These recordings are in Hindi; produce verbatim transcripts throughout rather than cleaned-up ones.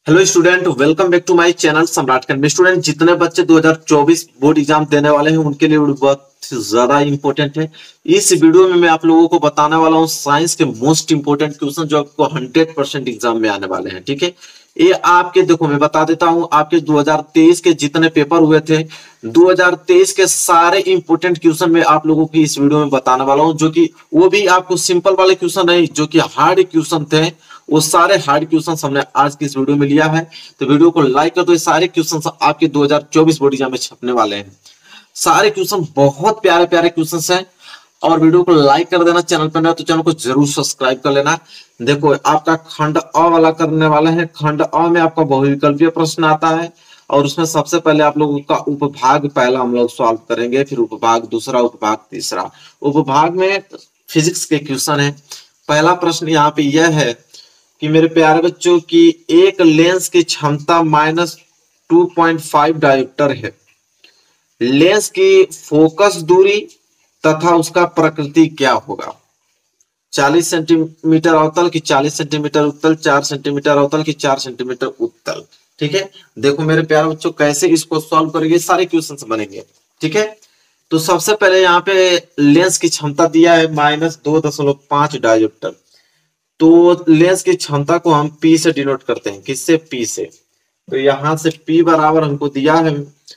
Hello student, welcome back to my channel Samrat में। स्टूडेंट, जितने बच्चे दो हज़ार चौबीस बोर्ड एग्जाम देने वाले हैं उनके लिए बहुत ज्यादा इंपॉर्टेंट है। इस वीडियो में मैं आप लोगों को बताने वाला हूं साइंस के मोस्ट इंपोर्टेंट क्वेश्चन जो आपको हंड्रेड परसेंट एग्जाम में आने वाले हैं। ठीक है, ये आपके देखो मैं बता देता हूं, आपके दो हज़ार तेईस के जितने पेपर हुए थे दो हज़ार तेईस के सारे इंपोर्टेंट क्वेश्चन मैं आप लोगों की इस वीडियो में बताने वाला हूं, जो कि वो भी आपको सिंपल वाले क्वेश्चन नहीं, जो कि हार्ड क्वेश्चन थे। वो सारे हार्ड क्वेश्चन हमने आज की इस वीडियो में लिया है, तो वीडियो को लाइक कर दो। ये सारे क्वेश्चन आपके दो हज़ार चौबीस बोर्ड एग्जाम में छपने वाले हैं। सारे क्वेश्चन बहुत प्यारे प्यारे क्वेश्चन हैं, और वीडियो को लाइक कर देना। चैनल पर नया तो चैनल को जरूर सब्सक्राइब कर लेना। देखो, आपका खंड अ वाला करने वाले हैं। खंड अ में आपका बहुविकल्पीय प्रश्न आता है, और उसमें सबसे पहले आप लोगों का उपभाग पहला हम लोग सॉल्व करेंगे, फिर उपभाग दूसरा, उपभाग तीसरा। उपभाग में फिजिक्स के क्वेश्चन है। पहला प्रश्न यहाँ पे यह है कि मेरे प्यारे बच्चों की एक लेंस की क्षमता minus two point five diopter है। लेंस की फोकस दूरी तथा उसका प्रकृति क्या होगा? चालीस सेंटीमीटर अवतल की चालीस सेंटीमीटर उत्तल, चार सेंटीमीटर अवतल की चार सेंटीमीटर उत्तल। ठीक है, देखो मेरे प्यारे बच्चों कैसे इसको सॉल्व करेंगे, सारे क्वेश्चंस बनेंगे। ठीक है, तो सबसे पहले यहाँ पे लेंस की क्षमता दिया है माइनस दो दशमलव पांच डायोप्टर। तो लेंस की क्षमता को हम P से डिनोट करते हैं। किससे? P से। तो यहां से P बराबर हमको दिया है,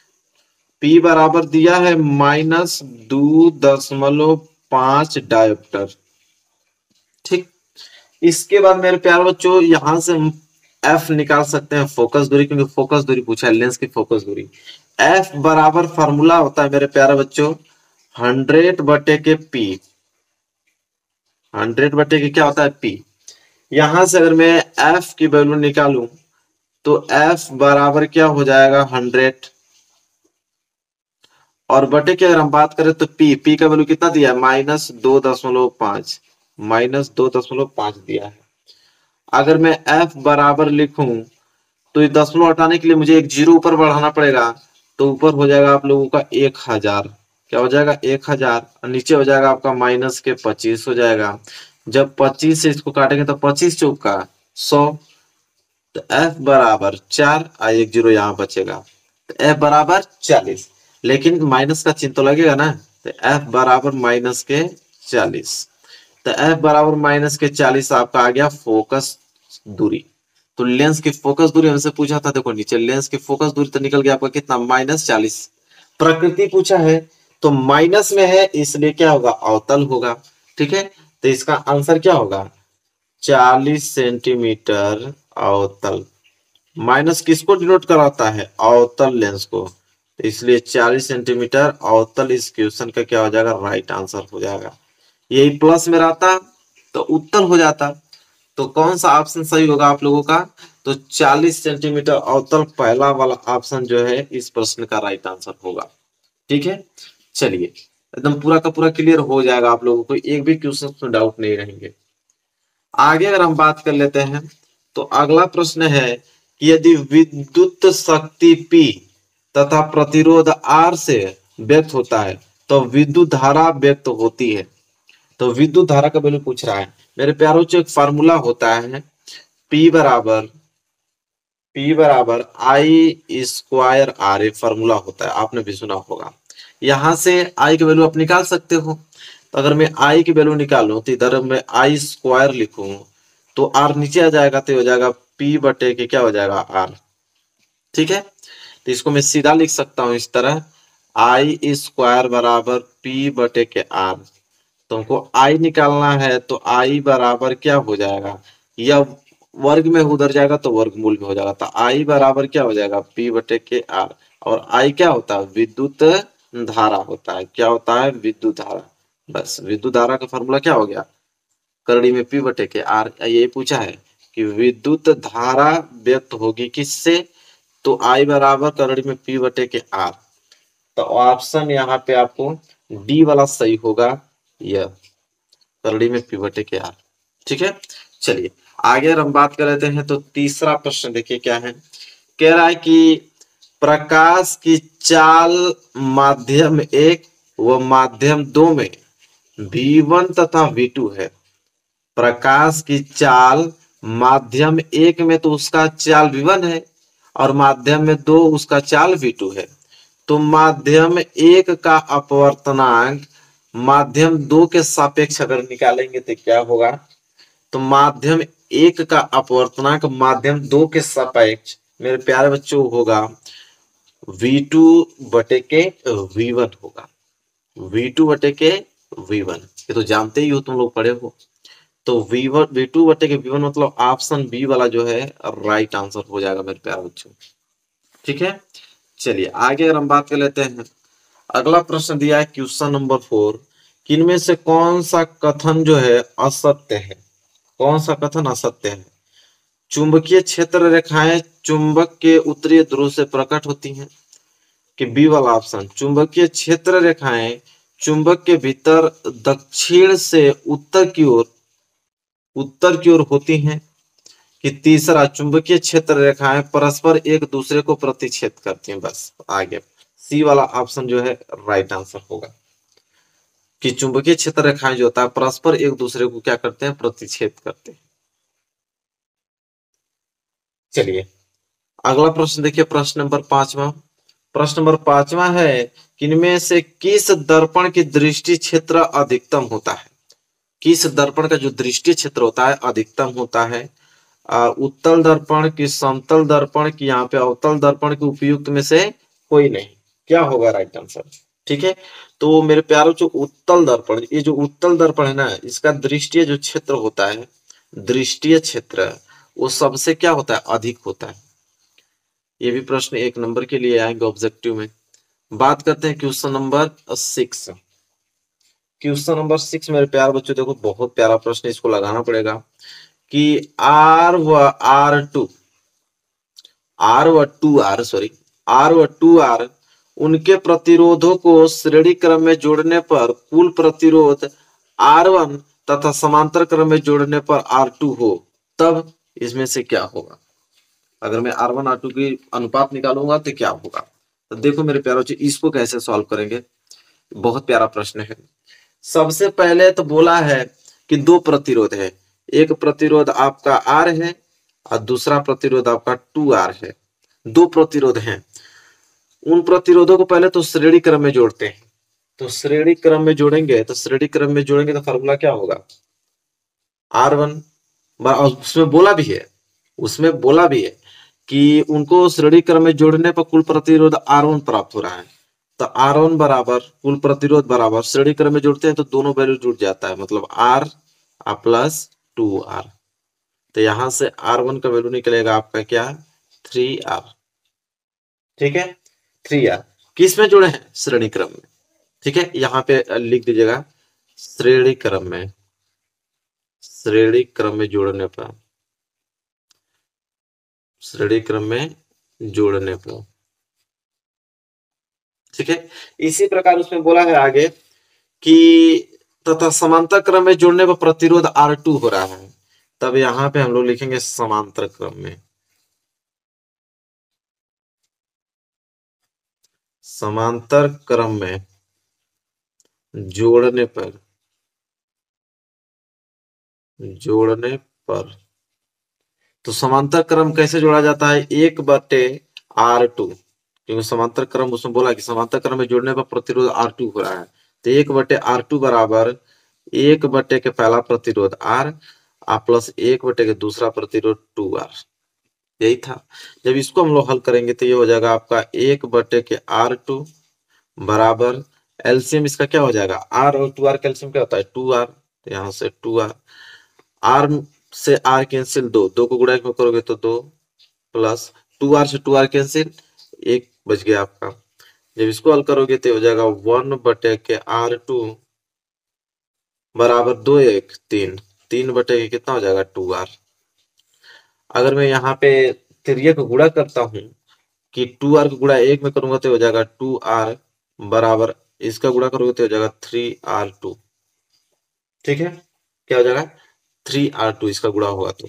P बराबर दिया है माइनस दो दशमलव पांच डायोप्टर। ठीक, इसके बाद मेरे प्यारे बच्चों यहां से हम F निकाल सकते हैं, फोकस दूरी, क्योंकि फोकस दूरी पूछा है, लेंस की फोकस दूरी। F बराबर फॉर्मूला होता है मेरे प्यारे बच्चों हंड्रेड बटे के P। हंड्रेड बटे के क्या होता है? P। यहां से अगर मैं F की वैल्यू निकालूं तो F बराबर क्या हो जाएगा? हंड्रेड। और बटे की अगर हम बात करें तो P P का वैल्यू कितना दिया है? माइनस दो दशमलव पांच। माइनस दो दशमलव पांच दिया है। अगर मैं F बराबर लिखूं तो ये दशमलव हटाने के लिए मुझे एक जीरो ऊपर बढ़ाना पड़ेगा, तो ऊपर हो जाएगा आप लोगों का एक हजार। क्या हो जाएगा? एक हजार। और नीचे हो जाएगा आपका माइनस के पच्चीस हो जाएगा। जब पच्चीस से इसको काटेंगे तो पच्चीस चौका सौ। तो F बराबर चार, आ एक जीरो यहाँ बचेगा, तो F बराबर चालीस। लेकिन माइनस का चिन्ह तो लगेगा ना, तो F बराबर माइनस के चालीस। तो F बराबर माइनस के चालीस आपका आ गया फोकस दूरी। तो लेंस की फोकस दूरी हमसे पूछा था, देखो नीचे लेंस की फोकस दूरी तो निकल गया आपका कितना? माइनस चालीस। प्रकृति पूछा है तो माइनस में है, इसलिए क्या होगा? अवतल होगा। ठीक है, तो इसका आंसर क्या होगा? चालीस सेंटीमीटर अवतल। माइनस किसको डिनोट कराता है? अवतल लेंस को। इसलिए चालीस सेंटीमीटर अवतल इस क्वेश्चन का क्या हो जाएगा? राइट आंसर हो जाएगा। यही प्लस में रहता तो उत्तल हो जाता। तो कौन सा ऑप्शन सही होगा आप लोगों का? तो चालीस सेंटीमीटर अवतल पहला वाला ऑप्शन जो है इस प्रश्न का राइट आंसर होगा। ठीक है, चलिए एकदम पूरा का पूरा क्लियर हो जाएगा आप लोगों को, एक भी क्वेश्चन में डाउट नहीं रहेंगे। आगे अगर हम बात कर लेते हैं तो अगला प्रश्न है कि यदि विद्युत शक्ति P तथा प्रतिरोध R से व्यक्त होता है तो विद्युत धारा व्यक्त होती है। तो विद्युत धारा का वैल्यू पूछ रहा है मेरे प्यारों से। एक फार्मूला होता है P बराबर P बराबर आई स्क्वायर आर। एक फार्मूला होता है, आपने भी सुना होगा। यहां से I की वैल्यू आप निकाल सकते हो। तो अगर मैं I की वैल्यू निकालूं तो इधर मैं आई स्क्वायर लिखूं तो R नीचे आ जाएगा, तो हो जाएगा P बटे के क्या हो जाएगा? R। ठीक है, तो इसको मैं सीधा लिख सकता हूं इस तरह, आई स्क्वायर बराबर P बटे के R। तो हमको I निकालना है तो I बराबर क्या हो जाएगा? यह वर्ग में उधर जाएगा तो वर्गमूल में हो जाएगा। तो I बराबर क्या हो जाएगा? P बटे के R। और I क्या होता है? विद्युत धारा होता है। क्या होता है? विद्युत धारा। बस विद्युत धारा का फॉर्मूला क्या हो गया? करड़ी में P बटे के R। ये पूछा है कि विद्युत धारा व्यक्त होगी किससे? तो I बराबर करड़ी में P बटे के R। तो ऑप्शन यहाँ पे आपको डी वाला सही होगा, यह करड़ी में P बटे के R। ठीक है, चलिए आगे हम बात कर लेते हैं। तो तीसरा प्रश्न देखिए क्या है। कह रहा है कि प्रकाश की चाल माध्यम एक व माध्यम दो में V वन तथा V टू है। प्रकाश की चाल माध्यम एक में तो उसका चाल वी वन है और माध्यम में दो उसका चाल वी टू है। तो माध्यम एक का अपवर्तनांक माध्यम दो के सापेक्ष अगर निकालेंगे तो क्या होगा, तो माध्यम एक का अपवर्तनांक माध्यम दो के सापेक्ष मेरे प्यारे बच्चों होगा वी टू बटे के वी वन होगा, वी टू बटे के वी वन। ये तो जानते ही हो, तुम लोग पढ़े हो। तो वी वन वी टू बटे के वी वन मतलब ऑप्शन बी वाला जो है राइट आंसर हो जाएगा मेरे प्यारे बच्चों। ठीक है, चलिए आगे अगर हम बात कर लेते हैं। अगला प्रश्न दिया है क्वेश्चन नंबर फोर, किनमें से कौन सा कथन जो है असत्य है, कौन सा कथन असत्य है। चुंबकीय क्षेत्र रेखाएं चुंबक के उत्तरी ध्रुव से प्रकट होती हैं, कि बी वाला ऑप्शन चुंबकीय क्षेत्र रेखाएं चुंबक के भीतर दक्षिण से उत्तर की ओर उत्तर की ओर होती हैं, कि तीसरा चुंबकीय क्षेत्र रेखाएं परस्पर एक दूसरे को प्रतिच्छेद करती हैं। बस आगे सी वाला ऑप्शन जो है राइट आंसर होगा, कि चुंबकीय क्षेत्र रेखाएं जो होता है परस्पर एक दूसरे को क्या करते हैं, प्रतिच्छेद करते हैं। चलिए अगला प्रश्न देखिए, प्रश्न नंबर पांचवा। प्रश्न नंबर पांचवा है, किनमें से किस दर्पण की दृष्टि क्षेत्र अधिकतम होता है। किस दर्पण का जो दृष्टि क्षेत्र होता है अधिकतम होता है, उत्तल दर्पण की, समतल दर्पण की, यहाँ पे अवतल दर्पण के उपयुक्त में से कोई नहीं। क्या होगा राइट आंसर। ठीक है, तो मेरे प्यारों जो उत्तल दर्पण, ये जो उत्तल दर्पण है ना, इसका दृष्टीय जो क्षेत्र होता है, दृष्टीय क्षेत्र वो सबसे क्या होता है, अधिक होता है। ये भी प्रश्न एक नंबर के लिए आएंगे ऑब्जेक्टिव में। बात करते हैं question number six. Question number six मेरे प्यार बच्चों देखो, बहुत प्यारा प्रश्न, इसको लगाना पड़ेगा कि आर व आर टू आर व टू आर सॉरी आर व टू आर उनके प्रतिरोधों को श्रेणी क्रम में जोड़ने पर कुल प्रतिरोध आर वन तथा समांतर क्रम में जोड़ने पर आर टू हो, तब इसमें से क्या होगा। अगर मैं आर वन आर टू की अनुपात निकालूंगा तो क्या होगा। तो देखो मेरे प्यारों, इसको कैसे सॉल्व करेंगे, बहुत प्यारा प्रश्न है। सबसे पहले तो बोला है कि दो प्रतिरोध है, एक प्रतिरोध आपका आर है और दूसरा प्रतिरोध आपका टू आर है। दो प्रतिरोध हैं, उन प्रतिरोधों को पहले तो श्रेणी क्रम में जोड़ते हैं। तो श्रेणी क्रम में जोड़ेंगे तो श्रेणी क्रम में जोड़ेंगे तो फॉर्मूला क्या होगा, आर वन। उसमें बोला भी है उसमें बोला भी है कि उनको श्रेणी क्रम में जोड़ने पर कुल प्रतिरोध आर वन प्राप्त हो रहा है। तो आर वन बराबर कुल प्रतिरोध बराबर श्रेणी क्रम में जोड़ते हैं तो दोनों वैल्यू जुड़ जाता है, मतलब आर प्लस टू आर। तो यहां से आर वन का वैल्यू निकलेगा आपका क्या, थ्री आर। ठीक है, थ्री आर किस में जुड़े हैं, श्रेणी क्रम में। ठीक है, यहाँ पे लिख दीजिएगा श्रेणी क्रम में, श्रेणी क्रम में जोड़ने पर, श्रेणी क्रम में जोड़ने पर। ठीक है, इसी प्रकार उसमें बोला है आगे कि तथा समांतर क्रम में जोड़ने पर प्रतिरोध आर टू हो रहा है, तब यहां पे हम लोग लिखेंगे समांतर क्रम में, समांतर क्रम में जोड़ने पर, जोड़ने पर। तो समांतर क्रम कैसे जोड़ा जाता है, एक बटे आर टू, क्योंकि समांतर क्रम उसमें बोला कि समांतर क्रम में जोड़ने पर प्रतिरोध आर टू हो रहा है। तो एक बटे आर टू बराबर एक बटे के पहला प्रतिरोध आर आ प्लस एक बटे के दूसरा प्रतिरोध टू आर, यही था। जब इसको हम लोग हल करेंगे तो ये हो जाएगा आपका एक बटे के आर टू बराबर एलसीएम इसका क्या हो जाएगा, आर और टू आर का एलसीएम क्या होता है, टू आर। तो यहाँ से टू आर, आर से आर कैंसिल, दो दो को गुणा में करोगे तो दो, प्लस टू आर से टू आर कैंसिल, एक बच गया आपका। जब इसको हल करोगे तो हो जाएगा वन बटे के आर टू बराबर दो एक तीन, तीन बटे के कितना हो जाएगा, टू आर। अगर मैं यहाँ पे त्रिय को गुणा करता हूं कि टू आर को गुणा एक में करूंगा तो हो जाएगा टू आर बराबर इसका गुणा करोगे तो हो जाएगा थ्री आर टू। ठीक है, क्या हो जाएगा, थ्री आर टू इसका गुणा होगा। तो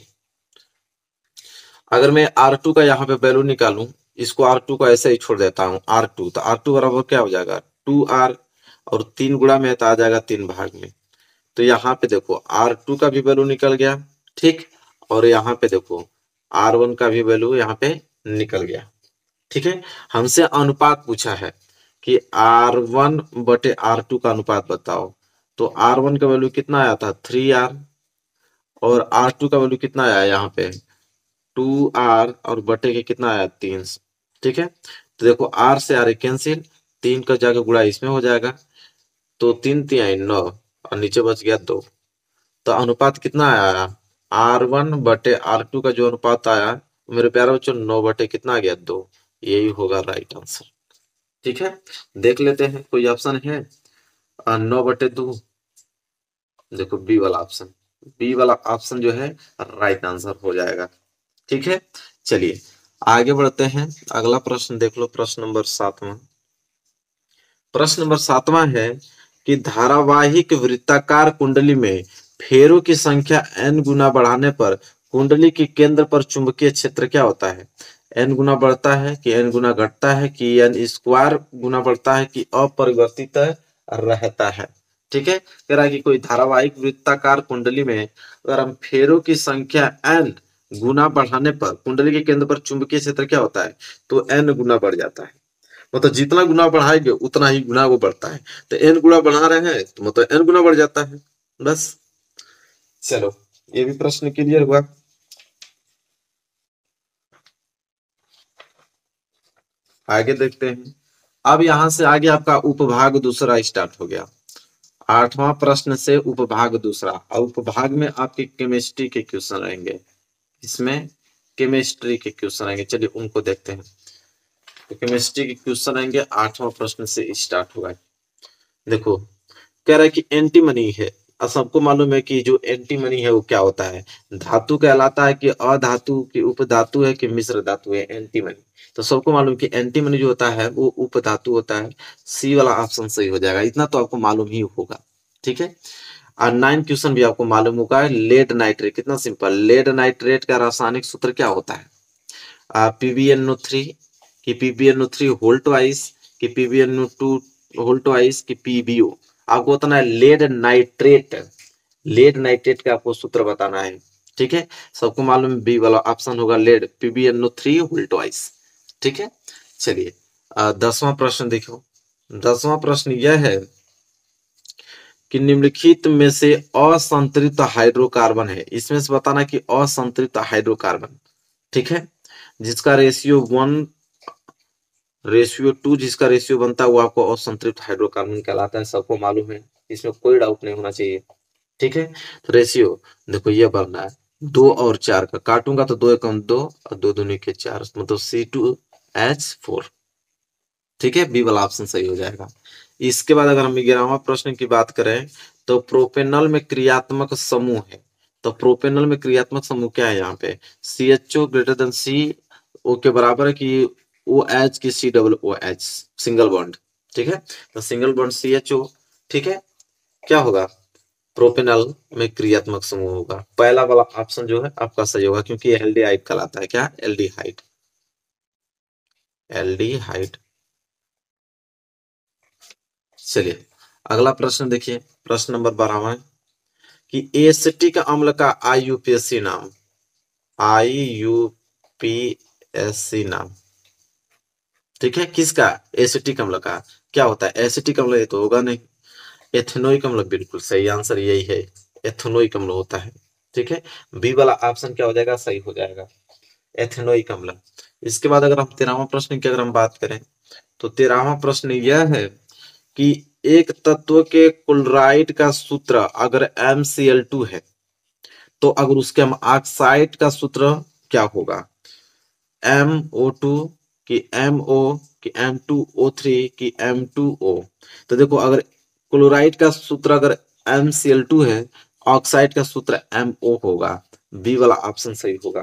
अगर मैं आर टू का यहाँ पे वैल्यू निकालूं, इसको आर टू को ऐसे ही छोड़ देता हूँ आर टू, तो आर टू बराबर क्या हो जाएगा, टू आर और तीन गुणा में तो आ जाएगा तीन भाग में। तो यहाँ पे देखो आर टू का भी वैल्यू निकल गया, ठीक, और यहाँ पे देखो आर वन का भी वैल्यू यहाँ पे निकल गया। ठीक है, हमसे अनुपात पूछा है कि आर वन बटे आर टू का अनुपात बताओ। तो आर वन का वैल्यू कितना आया था, थ्री आर, और आर टू का वैल्यू कितना आया यहाँ पे, टू आर, और बटे के कितना आया, तीन। ठीक है, तो देखो आर से आर कैंसिल, तीन का जाकर गुणा इसमें हो जाएगा, तो तीन तीन नौ, और नीचे बच गया दो। तो अनुपात कितना आया, आर वन बटे आर टू का जो अनुपात आया मेरे प्यारे बच्चों, नौ बटे कितना आ गया, दो। यही होगा राइट आंसर। ठीक है, देख लेते हैं कोई ऑप्शन है, नौ बटे दो, देखो बी वाला ऑप्शन, बी वाला ऑप्शन जो है राइट आंसर हो जाएगा। ठीक है, चलिए आगे बढ़ते हैं, अगला प्रश्न देख लो, प्रश्न नंबर सातवां। प्रश्न नंबर सातवां है कि धारावाहिक वृत्ताकार कुंडली में फेरों की संख्या n गुना बढ़ाने पर कुंडली के केंद्र पर चुंबकीय क्षेत्र क्या होता है, n गुना बढ़ता है कि n गुना घटता है कि n स्क्वायर गुना बढ़ता है कि अपरिवर्तित रहता है। ठीक है, कह रहा है कि कोई धारावाहिक वृत्ताकार कुंडली में अगर हम फेरों की संख्या n गुना बढ़ाने पर कुंडली के केंद्र पर चुंबकीय क्षेत्र क्या होता है, तो n गुना बढ़ जाता है। मतलब जितना गुना बढ़ाएंगे उतना ही गुना वो बढ़ता है, तो एन गुना बढ़ा रहे हैं तो मतलब एन गुना बढ़ जाता है, बस। चलो ये भी प्रश्न क्लियर हुआ। आगे देखते हैं, अब यहां से आगे आपका उपभाग दूसरा स्टार्ट हो गया। आठवां प्रश्न से उपभाग दूसरा, और उपभाग में आपके केमिस्ट्री के क्वेश्चन रहेंगे, इसमें केमिस्ट्री के क्वेश्चन रहेंगे। चलिए उनको देखते हैं। तो केमिस्ट्री के क्वेश्चन रहेंगे, आठवां प्रश्न से स्टार्ट होगा। देखो कह रहा है कि एंटीमनी है, और सबको मालूम है कि जो एंटीमनी है वो क्या होता है, धातु कहलाता है कि अधातु की उपधातु है कि मिश्र धातु है एंटीमनी। तो सबको मालूम कि एंटीमनी जो होता है वो उपधातु होता है। सी वाला ऑप्शन सही हो जाएगा, इतना तो आपको मालूम ही होगा। ठीक है, और नाइन क्वेश्चन भी आपको मालूम होगा। लेड नाइट्रेट, कितना सिंपल, लेड नाइट्रेट का रासायनिक सूत्र क्या होता है, पीबीएनओ थ्री कि पीबीएनओ थ्री होल ट्वाइस कि पीबीएनओ टू होल ट्वाइस कि पीबीओ। आपको बताना है लेड नाइट्रेट, लेड नाइट्रेट का आपको सूत्र बताना है। ठीक है, सबको मालूम है बी वाला ऑप्शन होगा lead, PbNO three whole twice. ठीक है, चलिए दसवां प्रश्न देखो। दसवां प्रश्न यह है कि निम्नलिखित में से असंतृप्त हाइड्रोकार्बन है, इसमें से बताना कि असंतृप्त हाइड्रोकार्बन, ठीक है, जिसका रेशियो वन रेशियो टू जिसका रेशियो बनता है वो आपको असंतृप्त हाइड्रोकार्बन कहलाता है, सबको मालूम है, इसमें कोई डाउट नहीं होना चाहिए। ठीक है, तो रेशियो देखो ये बनना है दो और चार का, काटूंगा तो दो एकम दो और दो दूनी के चार, मतलब सी टू एच फोर। ठीक है, बी वाला ऑप्शन सही हो जाएगा। इसके बाद अगर हम ग्यारहवां प्रश्न की बात करें तो प्रोपेनल में क्रियात्मक समूह है, तो प्रोपेनल में क्रियात्मक समूह क्या है, यहाँ पे C H O greater than C O के बराबर है कि ओ एच की C double O H, single bond. ठीक है, तो single bond C H O. ठीक है, क्या होगा, प्रोपेनल में क्रियात्मक समूह होगा। पहला वाला ऑप्शन जो है आपका सही होगा, क्योंकि एल्डिहाइड कहलाता है, क्या, एल्डिहाइड, एल्डिहाइड। चलिए अगला प्रश्न देखिए, प्रश्न नंबर बारहवां कि एसिटिक अम्ल का आईयूपीएसी नाम, आईयूपीएसी नाम, ठीक है, किसका, एसिटिक अम्ल का। क्या होता है एसिटिक अम्ल, ये तो होगा नहीं, एथेनोइक अम्ल, बिल्कुल सही आंसर यही है, एथेनोइक अम्ल होता है। ठीक है, बी वाला ऑप्शन क्या हो जाएगा, सही हो जाएगा, एथेनोइक अम्ल। इसके बाद अगर हम तेरहवां प्रश्न की अगर हम बात करें तो तेरहवां प्रश्न यह है कि एक तत्व के क्लोराइड का सूत्र अगर एम सी एल टू है तो अगर उसके हम ऑक्साइड का सूत्र क्या होगा, एम ओ टू कि एम ओ कि एम टू ओ थ्री कि एम टू ओ। तो देखो अगर क्लोराइड का सूत्र अगर एम सी एल टू है, ऑक्साइड का सूत्र एम ओ होगा, बी वाला ऑप्शन सही होगा।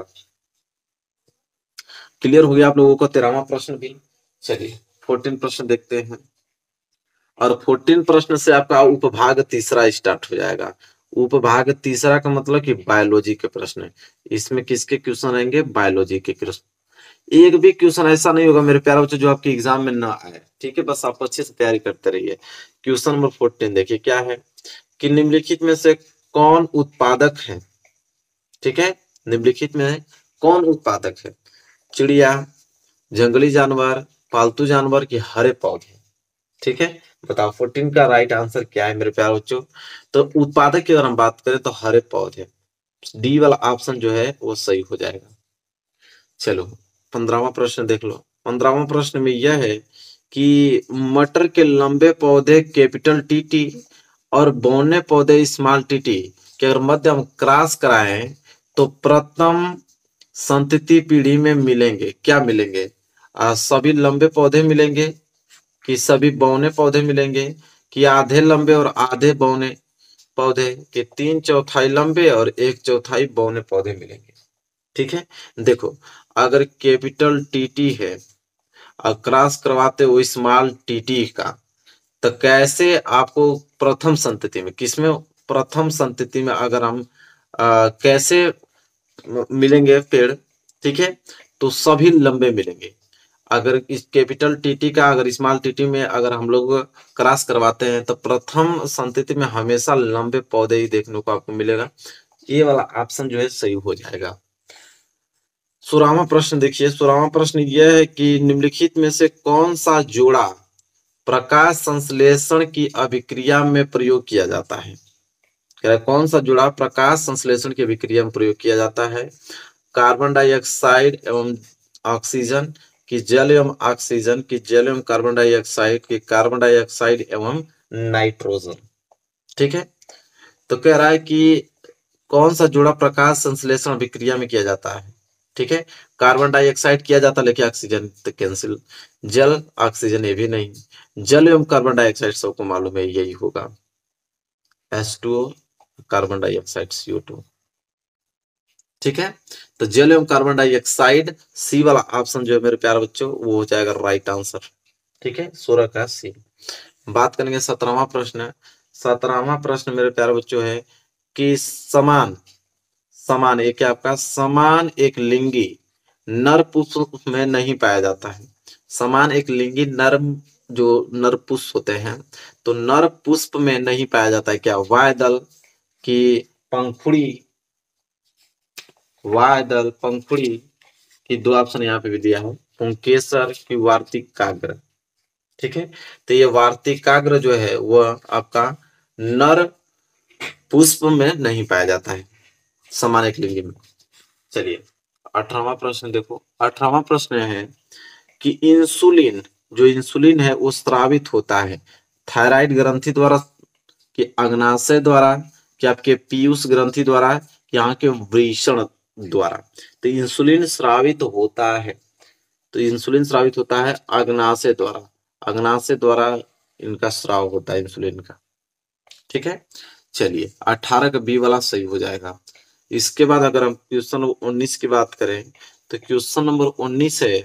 क्लियर हो गया आप लोगों को तेरहवां प्रश्न भी। चलिए फोर्टीन प्रश्न देखते हैं, और फोर्टीन प्रश्न से आपका उपभाग तीसरा स्टार्ट हो जाएगा। उपभाग तीसरा का मतलब कि बायोलॉजी के प्रश्न, इसमें किसके क्वेश्चन आएंगे, बायोलॉजी के क्वेश्चन। एक भी क्वेश्चन ऐसा नहीं होगा मेरे प्यारे बच्चों जो आपके एग्जाम में ना आए। ठीक है, बस आप अच्छे से तैयारी करते रहिए। क्वेश्चन नंबर फोर्टीन देखिए क्या है कि निम्नलिखित में से कौन उत्पादक है, ठीक है, निम्नलिखित में कौन उत्पादक है? चिड़िया, जंगली जानवर, पालतू जानवर की हरे पौधे? ठीक है, बताओ फोर्टीन का राइट आंसर क्या है मेरे प्यारे बच्चों? तो उत्पादक की अगर हम बात करें तो हरे पौधे, डी वाला ऑप्शन जो है वो सही हो जाएगा। चलो पंद्रहवां प्रश्न देख लो। पंद्रहवां प्रश्न में यह है कि मटर के लंबे पौधे कैपिटल टी टी और बौने पौधे स्मॉल टी टी के अगर मध्य हम क्रॉस कराएं तो प्रथम संतति पीढ़ी में मिलेंगे, क्या मिलेंगे? आ, सभी लंबे पौधे मिलेंगे कि सभी बौने पौधे मिलेंगे कि आधे लंबे और आधे बौने पौधे के तीन चौथाई लंबे और एक चौथाई बौने पौधे मिलेंगे? ठीक है, देखो अगर कैपिटल टीटी है और क्रॉस करवाते हो स्मॉल टीटी का, तो कैसे आपको प्रथम संतति में, किसमें प्रथम संतति में अगर हम आ, कैसे मिलेंगे पेड़? ठीक है, तो सभी लंबे मिलेंगे। अगर इस कैपिटल टीटी का अगर स्मॉल टीटी में अगर हम लोग क्रॉस करवाते हैं तो प्रथम संतति में हमेशा लंबे पौधे ही देखने को आपको मिलेगा। ये वाला ऑप्शन जो है सही हो जाएगा। सोलहवां प्रश्न देखिए, सोलहवां प्रश्न यह है कि निम्नलिखित में से कौन सा जोड़ा प्रकाश संश्लेषण की अभिक्रिया में प्रयोग किया जाता है? कौन सा जोड़ा प्रकाश संश्लेषण की अभिक्रिया में प्रयोग किया जाता है? कार्बन डाइऑक्साइड एवं ऑक्सीजन की जल एवं ऑक्सीजन की जल एवं कार्बन डाइऑक्साइड की कार्बन डाइऑक्साइड एवं नाइट्रोजन? ठीक है, तो कह रहा है कि कौन सा जोड़ा प्रकाश संश्लेषण अभिक्रिया में किया जाता है? ठीक है, कार्बन डाइऑक्साइड किया जाता है लेकिन ऑक्सीजन तो कैंसिल, जल ऑक्सीजन ये भी नहीं, जल एवं कार्बन डाइऑक्साइड सबको मालूम है यही होगा, H two O carbon dioxide C O two. ठीक है, तो जल एवं कार्बन डाइऑक्साइड सी वाला ऑप्शन जो है मेरे प्यारे बच्चों वो हो जाएगा राइट आंसर। ठीक है, सोलह का सी। बात करेंगे सत्रहवां प्रश्न। सत्रहवां प्रश्न मेरे प्यारे बच्चों है कि समान समान एक आपका समान एक लिंगी नर पुष्प में नहीं पाया जाता है। समान एक लिंगी नर जो नर पुष्प होते हैं तो नर पुष्प में नहीं पाया जाता है, क्या? वाय दल की पंखुड़ी, वाय दल पंखुड़ी की दो ऑप्शन यहाँ पे भी दिया है, पुंकेसर की वार्तिकाग्र। ठीक है, तो ये वार्तिकाग्र जो है वह आपका नर पुष्प में नहीं पाया जाता है, समान एक लिंगी में। चलिए अठारहवां प्रश्न देखो। अठारहवां प्रश्न है कि इंसुलिन, जो इंसुलिन है वो स्रावित होता है थायराइड ग्रंथि द्वारा कि अग्नाशय द्वारा कि आपके पीयूष ग्रंथि द्वारा यहाँ के वृषण द्वारा? तो इंसुलिन स्रावित होता है, तो इंसुलिन स्रावित होता है अग्नाशय द्वारा, अग्नाशय द्वारा इनका स्राव होता है इंसुलिन का। ठीक है, चलिए अठारह का बी वाला सही हो जाएगा। इसके बाद अगर हम क्वेश्चन नंबर उन्नीस की बात करें तो क्वेश्चन नंबर उन्नीस है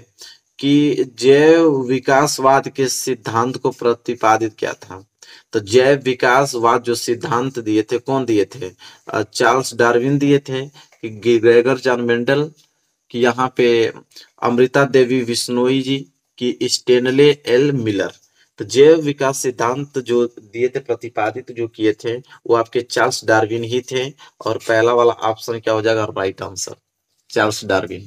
कि जैव विकासवाद के सिद्धांत को प्रतिपादित किया था। तो जैव विकासवाद जो सिद्धांत दिए थे कौन दिए थे? चार्ल्स डार्विन दिए थे कि ग्रेगर जॉन मेंडल कि यहाँ पे अमृता देवी बिश्नोई जी की स्टेनले एल मिलर? तो जैव विकास सिद्धांत जो दिए थे प्रतिपादित जो किए थे वो आपके चार्ल्स डार्विन ही थे, और पहला वाला ऑप्शन क्या हो जाएगा? Right answer Charles Darwin.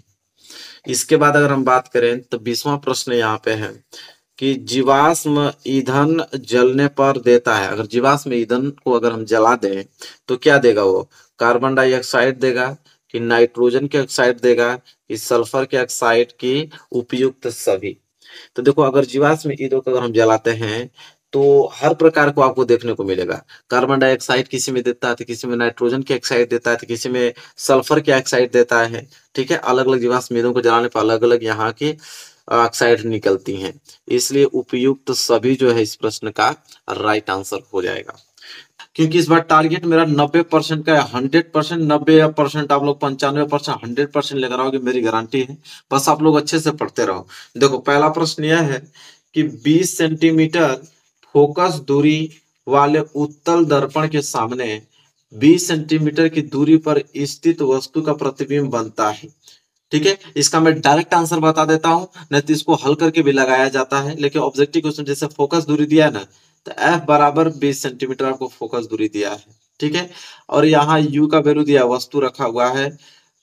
इसके बाद अगर हम बात करें तो बीसवां प्रश्न यहाँ पे है कि जीवाश्म ईंधन जलने पर देता है, अगर जीवाश्म ईंधन को अगर हम जला दें तो क्या देगा? वो कार्बन डाइऑक्साइड देगा कि नाइट्रोजन के ऑक्साइड देगा कि सल्फर के ऑक्साइड की उपयुक्त सभी? तो देखो अगर जीवाश्म ईंधन को अगर हम जलाते हैं तो हर प्रकार को आपको देखने को मिलेगा। कार्बन डाइऑक्साइड किसी में देता है तो किसी में नाइट्रोजन की ऑक्साइड देता है तो किसी में सल्फर की ऑक्साइड देता है। ठीक है, अलग अलग जीवाश्म ईंधन को जलाने पर अलग अलग यहाँ की ऑक्साइड निकलती हैं, इसलिए उपयुक्त सभी जो है इस प्रश्न का राइट आंसर हो जाएगा। क्योंकि इस बार टारगेट मेरा नब्बे परसेंट का है, हंड्रेड परसेंट नब्बे परसेंट आप लोग पंचानवे परसेंट हंड्रेड परसेंट लेकर आओगे मेरी गारंटी है, बस आप लोग अच्छे से पढ़ते रहो। देखो पहला प्रश्न यह है कि बीस सेंटीमीटर फोकस दूरी वाले उत्तल दर्पण के सामने बीस सेंटीमीटर की दूरी पर स्थित वस्तु का प्रतिबिंब बनता है। ठीक है, इसका मैं डायरेक्ट आंसर बता देता हूं, नहीं तो इसको हल करके भी लगाया जाता है, लेकिन ऑब्जेक्टिव क्वेश्चन जैसे फोकस दूरी दिया है ना तो एफ बराबर बीस सेंटीमीटर आपको फोकस दूरी दिया है। ठीक है, और यहाँ यू का वैल्यू दिया, वस्तु रखा हुआ है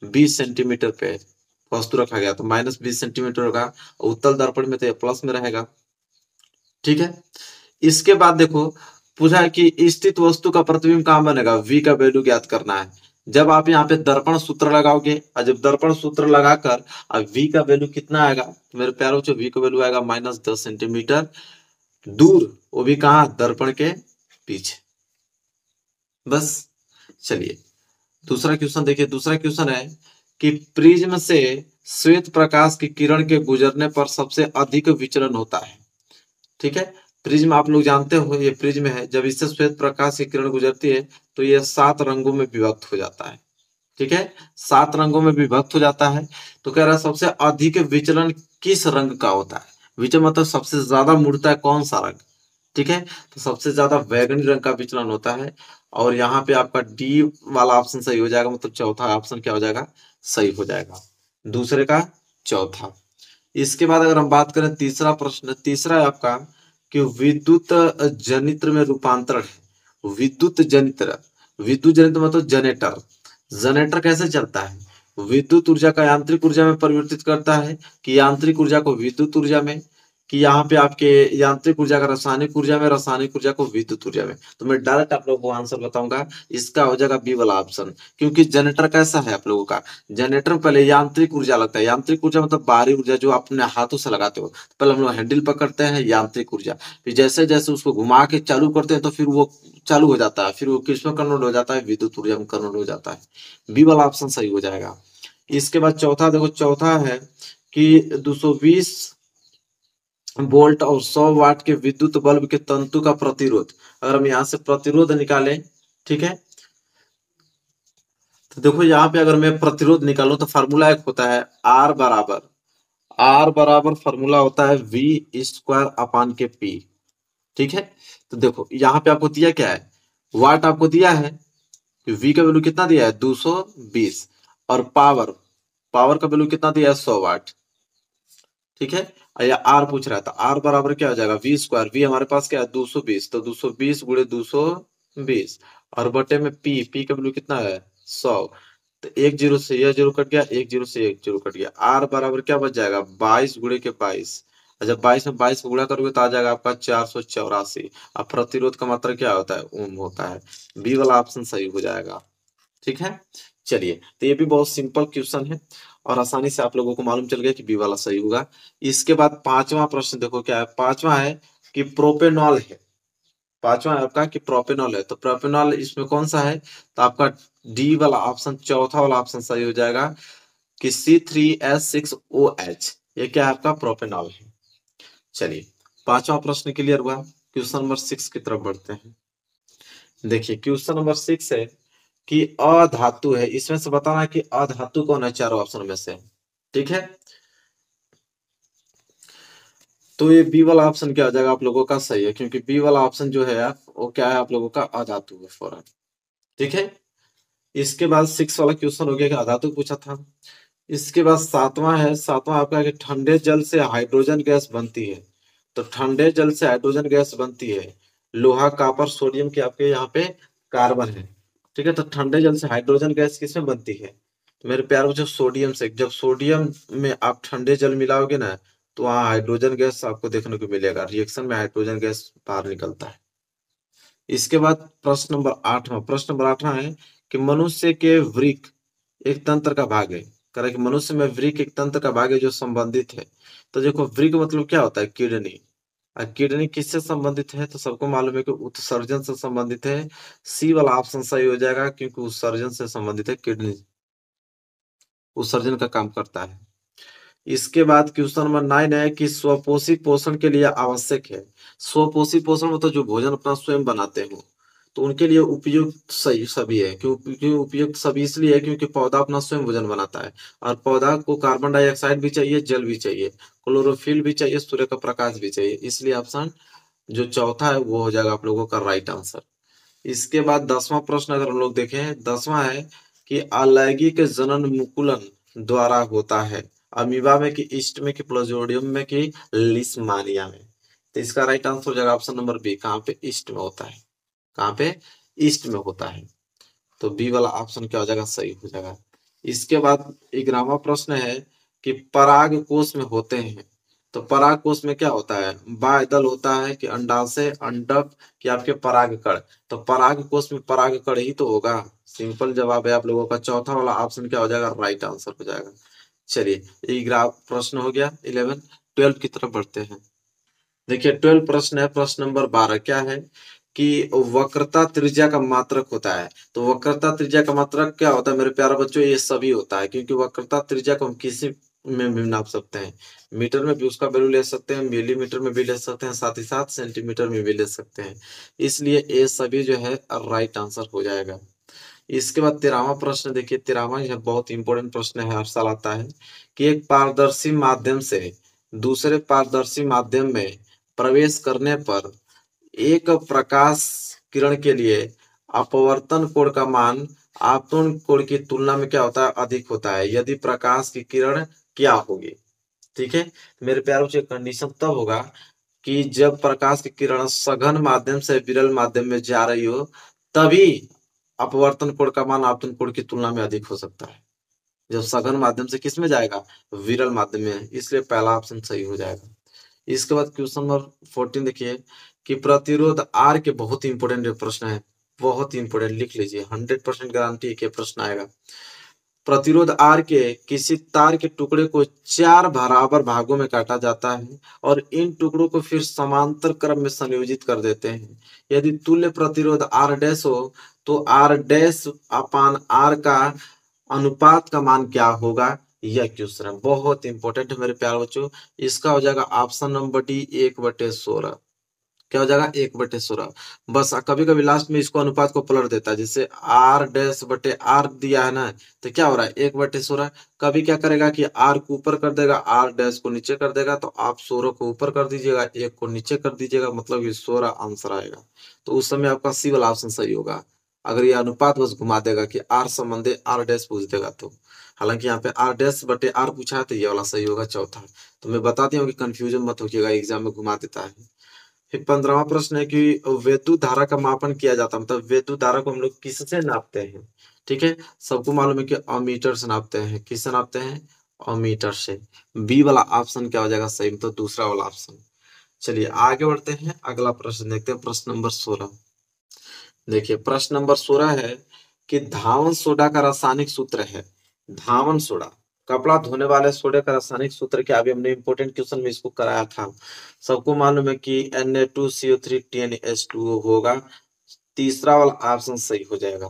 बीस सेंटीमीटर पे वस्तु रखा गया तो माइनस बीस सेंटीमीटर होगा, उत्तल दर्पण में तो ये प्लस में रहेगा। ठीक है, इसके बाद देखो पूछा है कि स्थित वस्तु का प्रतिबिंब कहां बनेगा, v का वैल्यू ज्ञात करना है। जब आप यहाँ पे दर्पण सूत्र लगाओगे और जब दर्पण सूत्र लगाकर अब v का वैल्यू कितना आएगा, तो मेरे प्यारे बच्चों v का वैल्यू आएगा माइनस दस सेंटीमीटर दूर, वो भी कहा, दर्पण के पीछे। बस चलिए दूसरा क्वेश्चन देखिए। दूसरा क्वेश्चन है कि प्रिज्म से श्वेत प्रकाश की किरण के गुजरने पर सबसे अधिक विचलन होता है। ठीक है, प्रिज्म आप लोग जानते हो ये प्रिज्म है, जब इससे श्वेत प्रकाश की किरण गुजरती है तो ये सात रंगों में विभक्त हो जाता है। ठीक है, सात रंगों में विभक्त हो जाता है। तो कह रहा है सबसे अधिक विचलन किस रंग का होता है, विचलन मतलब सबसे ज्यादा मुड़ता है कौन सा रंग। ठीक है, तो सबसे ज्यादा बैगनी रंग का विचलन होता है, और यहाँ पे आपका डी वाला ऑप्शन सही हो जाएगा, मतलब चौथा ऑप्शन क्या हो जाएगा, सही हो जाएगा, दूसरे का चौथा। इसके बाद अगर हम बात करें तीसरा प्रश्न, तीसरा है आपका कि विद्युत जनित्र में रूपांतरण है। विद्युत जनित्र, विद्युत जनित्र मतलब जनरेटर, जनरेटर कैसे चलता है, विद्युत ऊर्जा का यांत्रिक ऊर्जा में परिवर्तित करता है कि यांत्रिक ऊर्जा को विद्युत ऊर्जा में, कि यहाँ पे आपके यांत्रिक ऊर्जा का रासायनिक ऊर्जा में, रासायनिक ऊर्जा को विद्युत ऊर्जा में। तो मैं डायरेक्ट आप लोगों को आंसर बताऊंगा, इसका हो जाएगा बी वाला ऑप्शन। क्योंकि जनरेटर कैसा है आप लोगों का, जनरेटर में पहले यांत्रिक ऊर्जा लगता है, यांत्रिक ऊर्जा मतलब बाहरी ऊर्जा जो आप अपने हाथों से लगाते हो। पहले हम लोग हैंडल पकड़ते हैं यांत्रिक ऊर्जा, फिर जैसे जैसे उसको घुमा के चालू करते हैं तो फिर वो चालू हो जाता है, फिर वो किस में कन्वर्ट हो जाता है, विद्युत ऊर्जा में कन्वर्ट हो जाता है। बी वाला ऑप्शन सही हो जाएगा। इसके बाद चौथा देखो, चौथा है कि दो सौ बीस वोल्ट और सौ वाट के विद्युत बल्ब के तंतु का प्रतिरोध, अगर हम यहाँ से प्रतिरोध निकालें, ठीक है, तो देखो यहाँ पे अगर मैं प्रतिरोध निकालूं तो फार्मूला एक होता है आर बराबर, आर बराबर फार्मूला होता है वी स्क्वायर अपान के पी। ठीक है, तो देखो यहाँ पे आपको दिया क्या है, वाट आपको दिया है, वी का वैल्यू कितना दिया है दो सौ बीस, और पावर, पावर का वैल्यू कितना दिया है सौ वाट। ठीक है, या आर पूछ रहा था, आर बराबर क्या हो जाएगा वी स्क्वायर, वी हमारे पास क्या है दो सौ बीस, तो दो सौ बीस गुणे दो सौ बीस, और बटे में पी, पी का वैल्यू कितना है सौ, तो एक जीरो से यह जीरो कट गया, एक जीरो से एक जीरो कट गया, आर बराबर क्या बच जाएगा बाईस गुणे के बाईस, जब बाईस में बाईस को गुणा करोगे तो आ जाएगा आपका चार सौ चौरासी। अब प्रतिरोध का मात्रा क्या होता है, ओम होता है। बी वाला ऑप्शन सही हो जाएगा। ठीक है, चलिए तो ये भी बहुत सिंपल क्वेश्चन है और आसानी से आप लोगों को मालूम चल गया कि बी वाला सही होगा। इसके बाद पांचवा प्रश्न देखो क्या है, पांचवा है कि प्रोपेनॉल है, पांचवा है आपका कि प्रोपेनॉल है, तो प्रोपेनॉल इसमें कौन सा है, तो आपका डी वाला ऑप्शन, चौथा वाला ऑप्शन सही हो जाएगा कि C three S six O H, ये क्या है आपका प्रोपेनॉल है। चलिए पांचवा प्रश्न क्लियर हुआ। क्वेश्चन नंबर सिक्स की तरफ बढ़ते हैं। देखिए क्वेश्चन नंबर सिक्स है कि अधातु है, इसमें से बताना है कि अधातु कौन है चारों ऑप्शन में से। ठीक है, तो ये बी वाला ऑप्शन क्या हो जाएगा आप लोगों का सही है, क्योंकि बी वाला ऑप्शन जो है वो क्या है आप लोगों का अधातु है फौरन। ठीक है, इसके बाद सिक्स वाला क्वेश्चन हो गया कि अधातु पूछा था। इसके बाद सातवां है, सातवां आपका है कि ठंडे जल से हाइड्रोजन गैस बनती है, तो ठंडे जल से हाइड्रोजन गैस बनती है, लोहा कापर सोडियम के आपके यहाँ पे कार्बन है। ठीक है, तो ठंडे जल से हाइड्रोजन गैस किसमें बनती है, तो मेरे प्यारे बच्चों सोडियम से। जब सोडियम में आप ठंडे जल मिलाओगे ना तो वहां हाइड्रोजन गैस आपको देखने को मिलेगा, रिएक्शन में हाइड्रोजन गैस बाहर निकलता है। इसके बाद प्रश्न नंबर आठवां, प्रश्न नंबर आठवां है कि मनुष्य के वृक्क एक तंत्र का भाग है, कह रहा है कि मनुष्य में वृक्क एक तंत्र का भाग है जो संबंधित है। तो देखो वृक्क मतलब क्या होता है, किडनी, और किडनी किससे संबंधित है, तो सबको मालूम है कि उत्सर्जन से संबंधित है। सी वाला ऑप्शन सही हो जाएगा क्योंकि उत्सर्जन से संबंधित है, किडनी उत्सर्जन का काम करता है। इसके बाद क्वेश्चन नंबर नाइन है कि स्वपोषी पोषण के लिए आवश्यक है। स्वपोषी पोषण मतलब जो भोजन अपना स्वयं बनाते हो तो उनके लिए उपयुक्त सही सभी है। क्यों क्यों उपयुक्त सभी इसलिए है क्योंकि पौधा अपना स्वयं भोजन बनाता है, और पौधा को कार्बन डाइऑक्साइड भी चाहिए, जल भी चाहिए, क्लोरोफिल भी चाहिए, सूर्य का प्रकाश भी चाहिए, इसलिए ऑप्शन जो चौथा है वो हो जाएगा आप लोगों का राइट आंसर। इसके बाद दसवां प्रश्न अगर हम लोग देखें, दसवां है कि अलैंगिक जनन मुकुलन द्वारा होता है, अमीबा में कि ईस्ट में कि प्लाज्मोडियम में कि लिस्मानिया में, तो इसका राइट आंसर हो जाएगा ऑप्शन नंबर बी, कहाँ पे ईस्ट में होता है, कहाँ पे ईस्ट में होता है। तो बी वाला ऑप्शन क्या हो जाएगा सही हो जाएगा। इसके बाद ग्यारहवां प्रश्न है कि पराग कोश में होते हैं। तो पराग कोश में क्या होता है? बाह्यदल होता है कि अंडाशय, अंडक कि आपके परागकण? तो पराग कोश में परागकण ही तो होगा। सिंपल जवाब है आप लोगों का चौथा वाला ऑप्शन क्या हो जाएगा? राइट आंसर हो जाएगा। चलिए ग्राफ प्रश्न हो गया इलेवन। ट्वेल्व की तरफ बढ़ते हैं। देखिए ट्वेल्व प्रश्न है, प्रश्न नंबर बारह क्या है कि वक्रता त्रिज्या का मात्रक होता है। तो वक्रता त्रिज्या का मात्रक क्या होता है मेरे प्यारे बच्चों? ये सभी होता है, क्योंकि वक्रता त्रिज्या को हम किसी में भी नाप सकते हैं। मीटर में भी उसका वैल्यू ले सकते हैं, मिलीमीटर में भी ले सकते हैं, साथ ही साथ सेंटीमीटर में भी ले सकते हैं। इसलिए ये सभी जो है राइट आंसर हो जाएगा। इसके बाद तेरहवां प्रश्न देखिए, तेरहवां यह बहुत इंपॉर्टेंट प्रश्न है, हर साल आता है कि एक पारदर्शी माध्यम से दूसरे पारदर्शी माध्यम में प्रवेश करने पर एक प्रकाश किरण के लिए अपवर्तन कोण का मान आपतन कोण की तुलना में क्या होता है? अधिक होता है। यदि प्रकाश की किरण क्या होगी? ठीक है मेरे प्यारों से, कंडीशन तब होगा कि जब प्रकाश की किरण सघन माध्यम से विरल माध्यम में जा रही हो, तभी अपवर्तन कोण का मान आपतन कोण की तुलना में अधिक हो सकता है। जब सघन माध्यम से किस में जाएगा? विरल माध्यम में, इसलिए पहला ऑप्शन सही हो जाएगा। इसके बाद क्वेश्चन नंबर फोर्टीन देखिए कि प्रतिरोध आर के, बहुत इंपॉर्टेंट प्रश्न है, बहुत इंपॉर्टेंट, लिख लीजिए, हंड्रेड परसेंट गारंटी के प्रश्न आएगा। प्रतिरोध आर के किसी तार के टुकड़े को चार बराबर भागों में काटा जाता है और इन टुकड़ों को फिर समांतर क्रम में संयोजित कर देते हैं। यदि तुल्य प्रतिरोध आर डैश हो तो आर डैश अपान आर का अनुपात का मान क्या होगा? यह क्वेश्चन है, बहुत इंपॉर्टेंट है मेरे प्यारे बच्चों। इसका हो जाएगा ऑप्शन नंबर डी, एक बटे सोलह। क्या हो जाएगा? एक बटे सोलह। बस कभी कभी लास्ट में इसको अनुपात को पलट देता है, जैसे आर डैश बटे आर दिया है ना, तो क्या हो रहा है? एक बटे सोलह। कभी क्या करेगा कि आर को ऊपर कर देगा, आर डैश को नीचे कर देगा, तो आप सोलह को ऊपर कर दीजिएगा, एक को नीचे कर दीजिएगा, मतलब ये सोलह आंसर आएगा। तो उस समय आपका सी वाला ऑप्शन सही होगा। अगर ये अनुपात बस घुमा देगा कि आर संबंधी आर डैश पूछ देगा तो। हालांकि यहाँ पे आर डैश बटे आर पूछा है, तो ये वाला सही होगा चौथा। तो मैं बता दिया हूँ कि कंफ्यूजन मत होइएगा, एग्जाम में घुमा देता है। फिर पंद्रहवां प्रश्न है कि विद्युत धारा का मापन किया जाता है, मतलब विद्युत धारा को हम लोग किससे नापते हैं? ठीक है, सबको मालूम है कि अमीटर से नापते हैं। किससे नापते हैं? अमीटर से। बी वाला ऑप्शन क्या हो जाएगा सही? तो दूसरा वाला ऑप्शन। चलिए आगे बढ़ते हैं, अगला प्रश्न देखते हैं, प्रश्न नंबर सोलह। देखिए प्रश्न नंबर सोलह है कि धावन सोडा का रासायनिक सूत्र है। धावन सोडा, कपड़ा धोने वाले सोडे का रासायनिक सूत्र क्या? अभी हमने इंपोर्टेंट क्वेश्चन में इसको कराया था। सबको मालूम है कि N A two C O three ten H two O होगा। तीसरा वाला ऑप्शन सही हो जाएगा।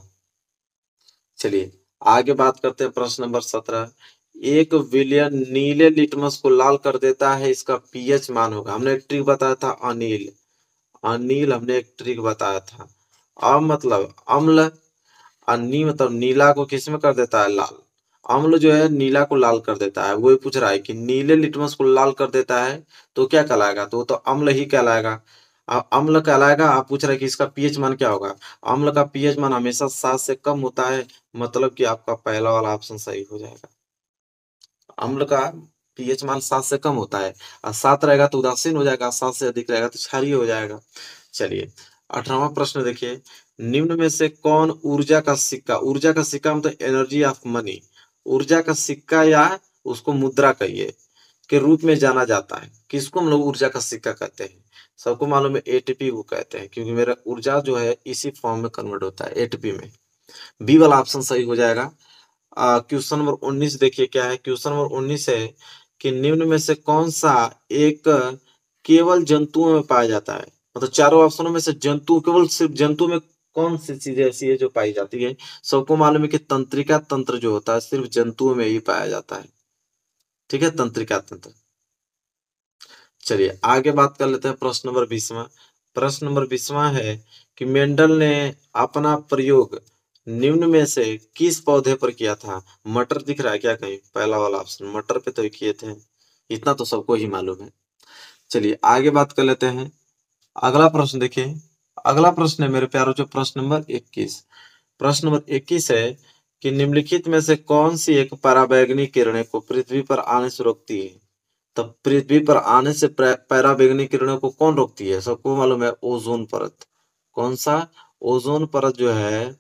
चलिए आगे बात करते हैं, प्रश्न नंबर सत्रह। एक विलियन नीले लिटमस को लाल कर देता है, इसका पीएच मान होगा। हमने एक ट्रिक बताया था, अनिल अनिल हमने एक ट्रिक बताया था। अ मतलब अम्ल, और नी मतलब नीला को किस में कर देता है? लाल। अम्ल जो है नीला को लाल कर देता है। वो पूछ रहा है कि नीले लिटमस को लाल कर देता है तो क्या कहलाएगा? तो वो तो अम्ल ही कहलाएगा। अब अम्ल कहलाएगा। आप पूछ रहे हैं कि इसका पीएच मान क्या होगा? अम्ल का पीएच मान हमेशा सात से कम होता है, मतलब कि आपका पहला वाला ऑप्शन सही हो जाएगा। अम्ल का पीएच मान सात से कम होता है, और सात रहेगा तो उदासीन हो जाएगा, सात से अधिक रहेगा तो क्षारीय हो जाएगा। चलिए अठारहवां प्रश्न देखिए, निम्न में से कौन ऊर्जा का सिक्का, ऊर्जा का सिक्का मतलब एनर्जी ऑफ मनी, ऊर्जा का सिक्का या उसको मुद्रा कहिए के रूप में जाना जाता है? किसको हम लोग ऊर्जा का सिक्का कहते हैं? सबको मालूम है एटीपी को कहते हैं, क्योंकि मेरा ऊर्जा जो है इसी फॉर्म में कन्वर्ट होता है, एटीपी में। बी वाला ऑप्शन सही हो जाएगा। क्वेश्चन नंबर उन्नीस देखिए क्या है। क्वेश्चन नंबर उन्नीस है कि निम्न में से कौन सा एक केवल जंतुओं में पाया जाता है? मतलब चारों ऑप्शनों में से जंतु, केवल सिर्फ जंतु में कौन सी चीज ऐसी है जो पाई जाती है? सबको मालूम है कि तंत्रिका तंत्र जो होता है सिर्फ जंतुओं में ही पाया जाता है। ठीक है, तंत्रिका तंत्र। चलिए आगे बात कर लेते हैं, प्रश्न नंबर बीसवां। प्रश्न नंबर बीसवां है कि मेंडल ने अपना प्रयोग निम्न में से किस पौधे पर किया था? मटर दिख रहा है क्या कहीं? पहला वाला ऑप्शन मटर पे तो किए थे, इतना तो सबको ही मालूम है। चलिए आगे बात कर लेते हैं, अगला प्रश्न देखिए। अगला प्रश्न है मेरे प्यारों जो प्रश्न नंबर इक्कीस। प्रश्न नंबर इक्कीस है कि निम्नलिखित में से कौन सी एक पराबैंगनी किरणें को पृथ्वी पर आने से रोकती है? तब पृथ्वी पर आने से पराबैंगनी किरणों को कौन रोकती है? सबको मालूम है, ओजोन परत। कौन सा? ओजोन परत जो है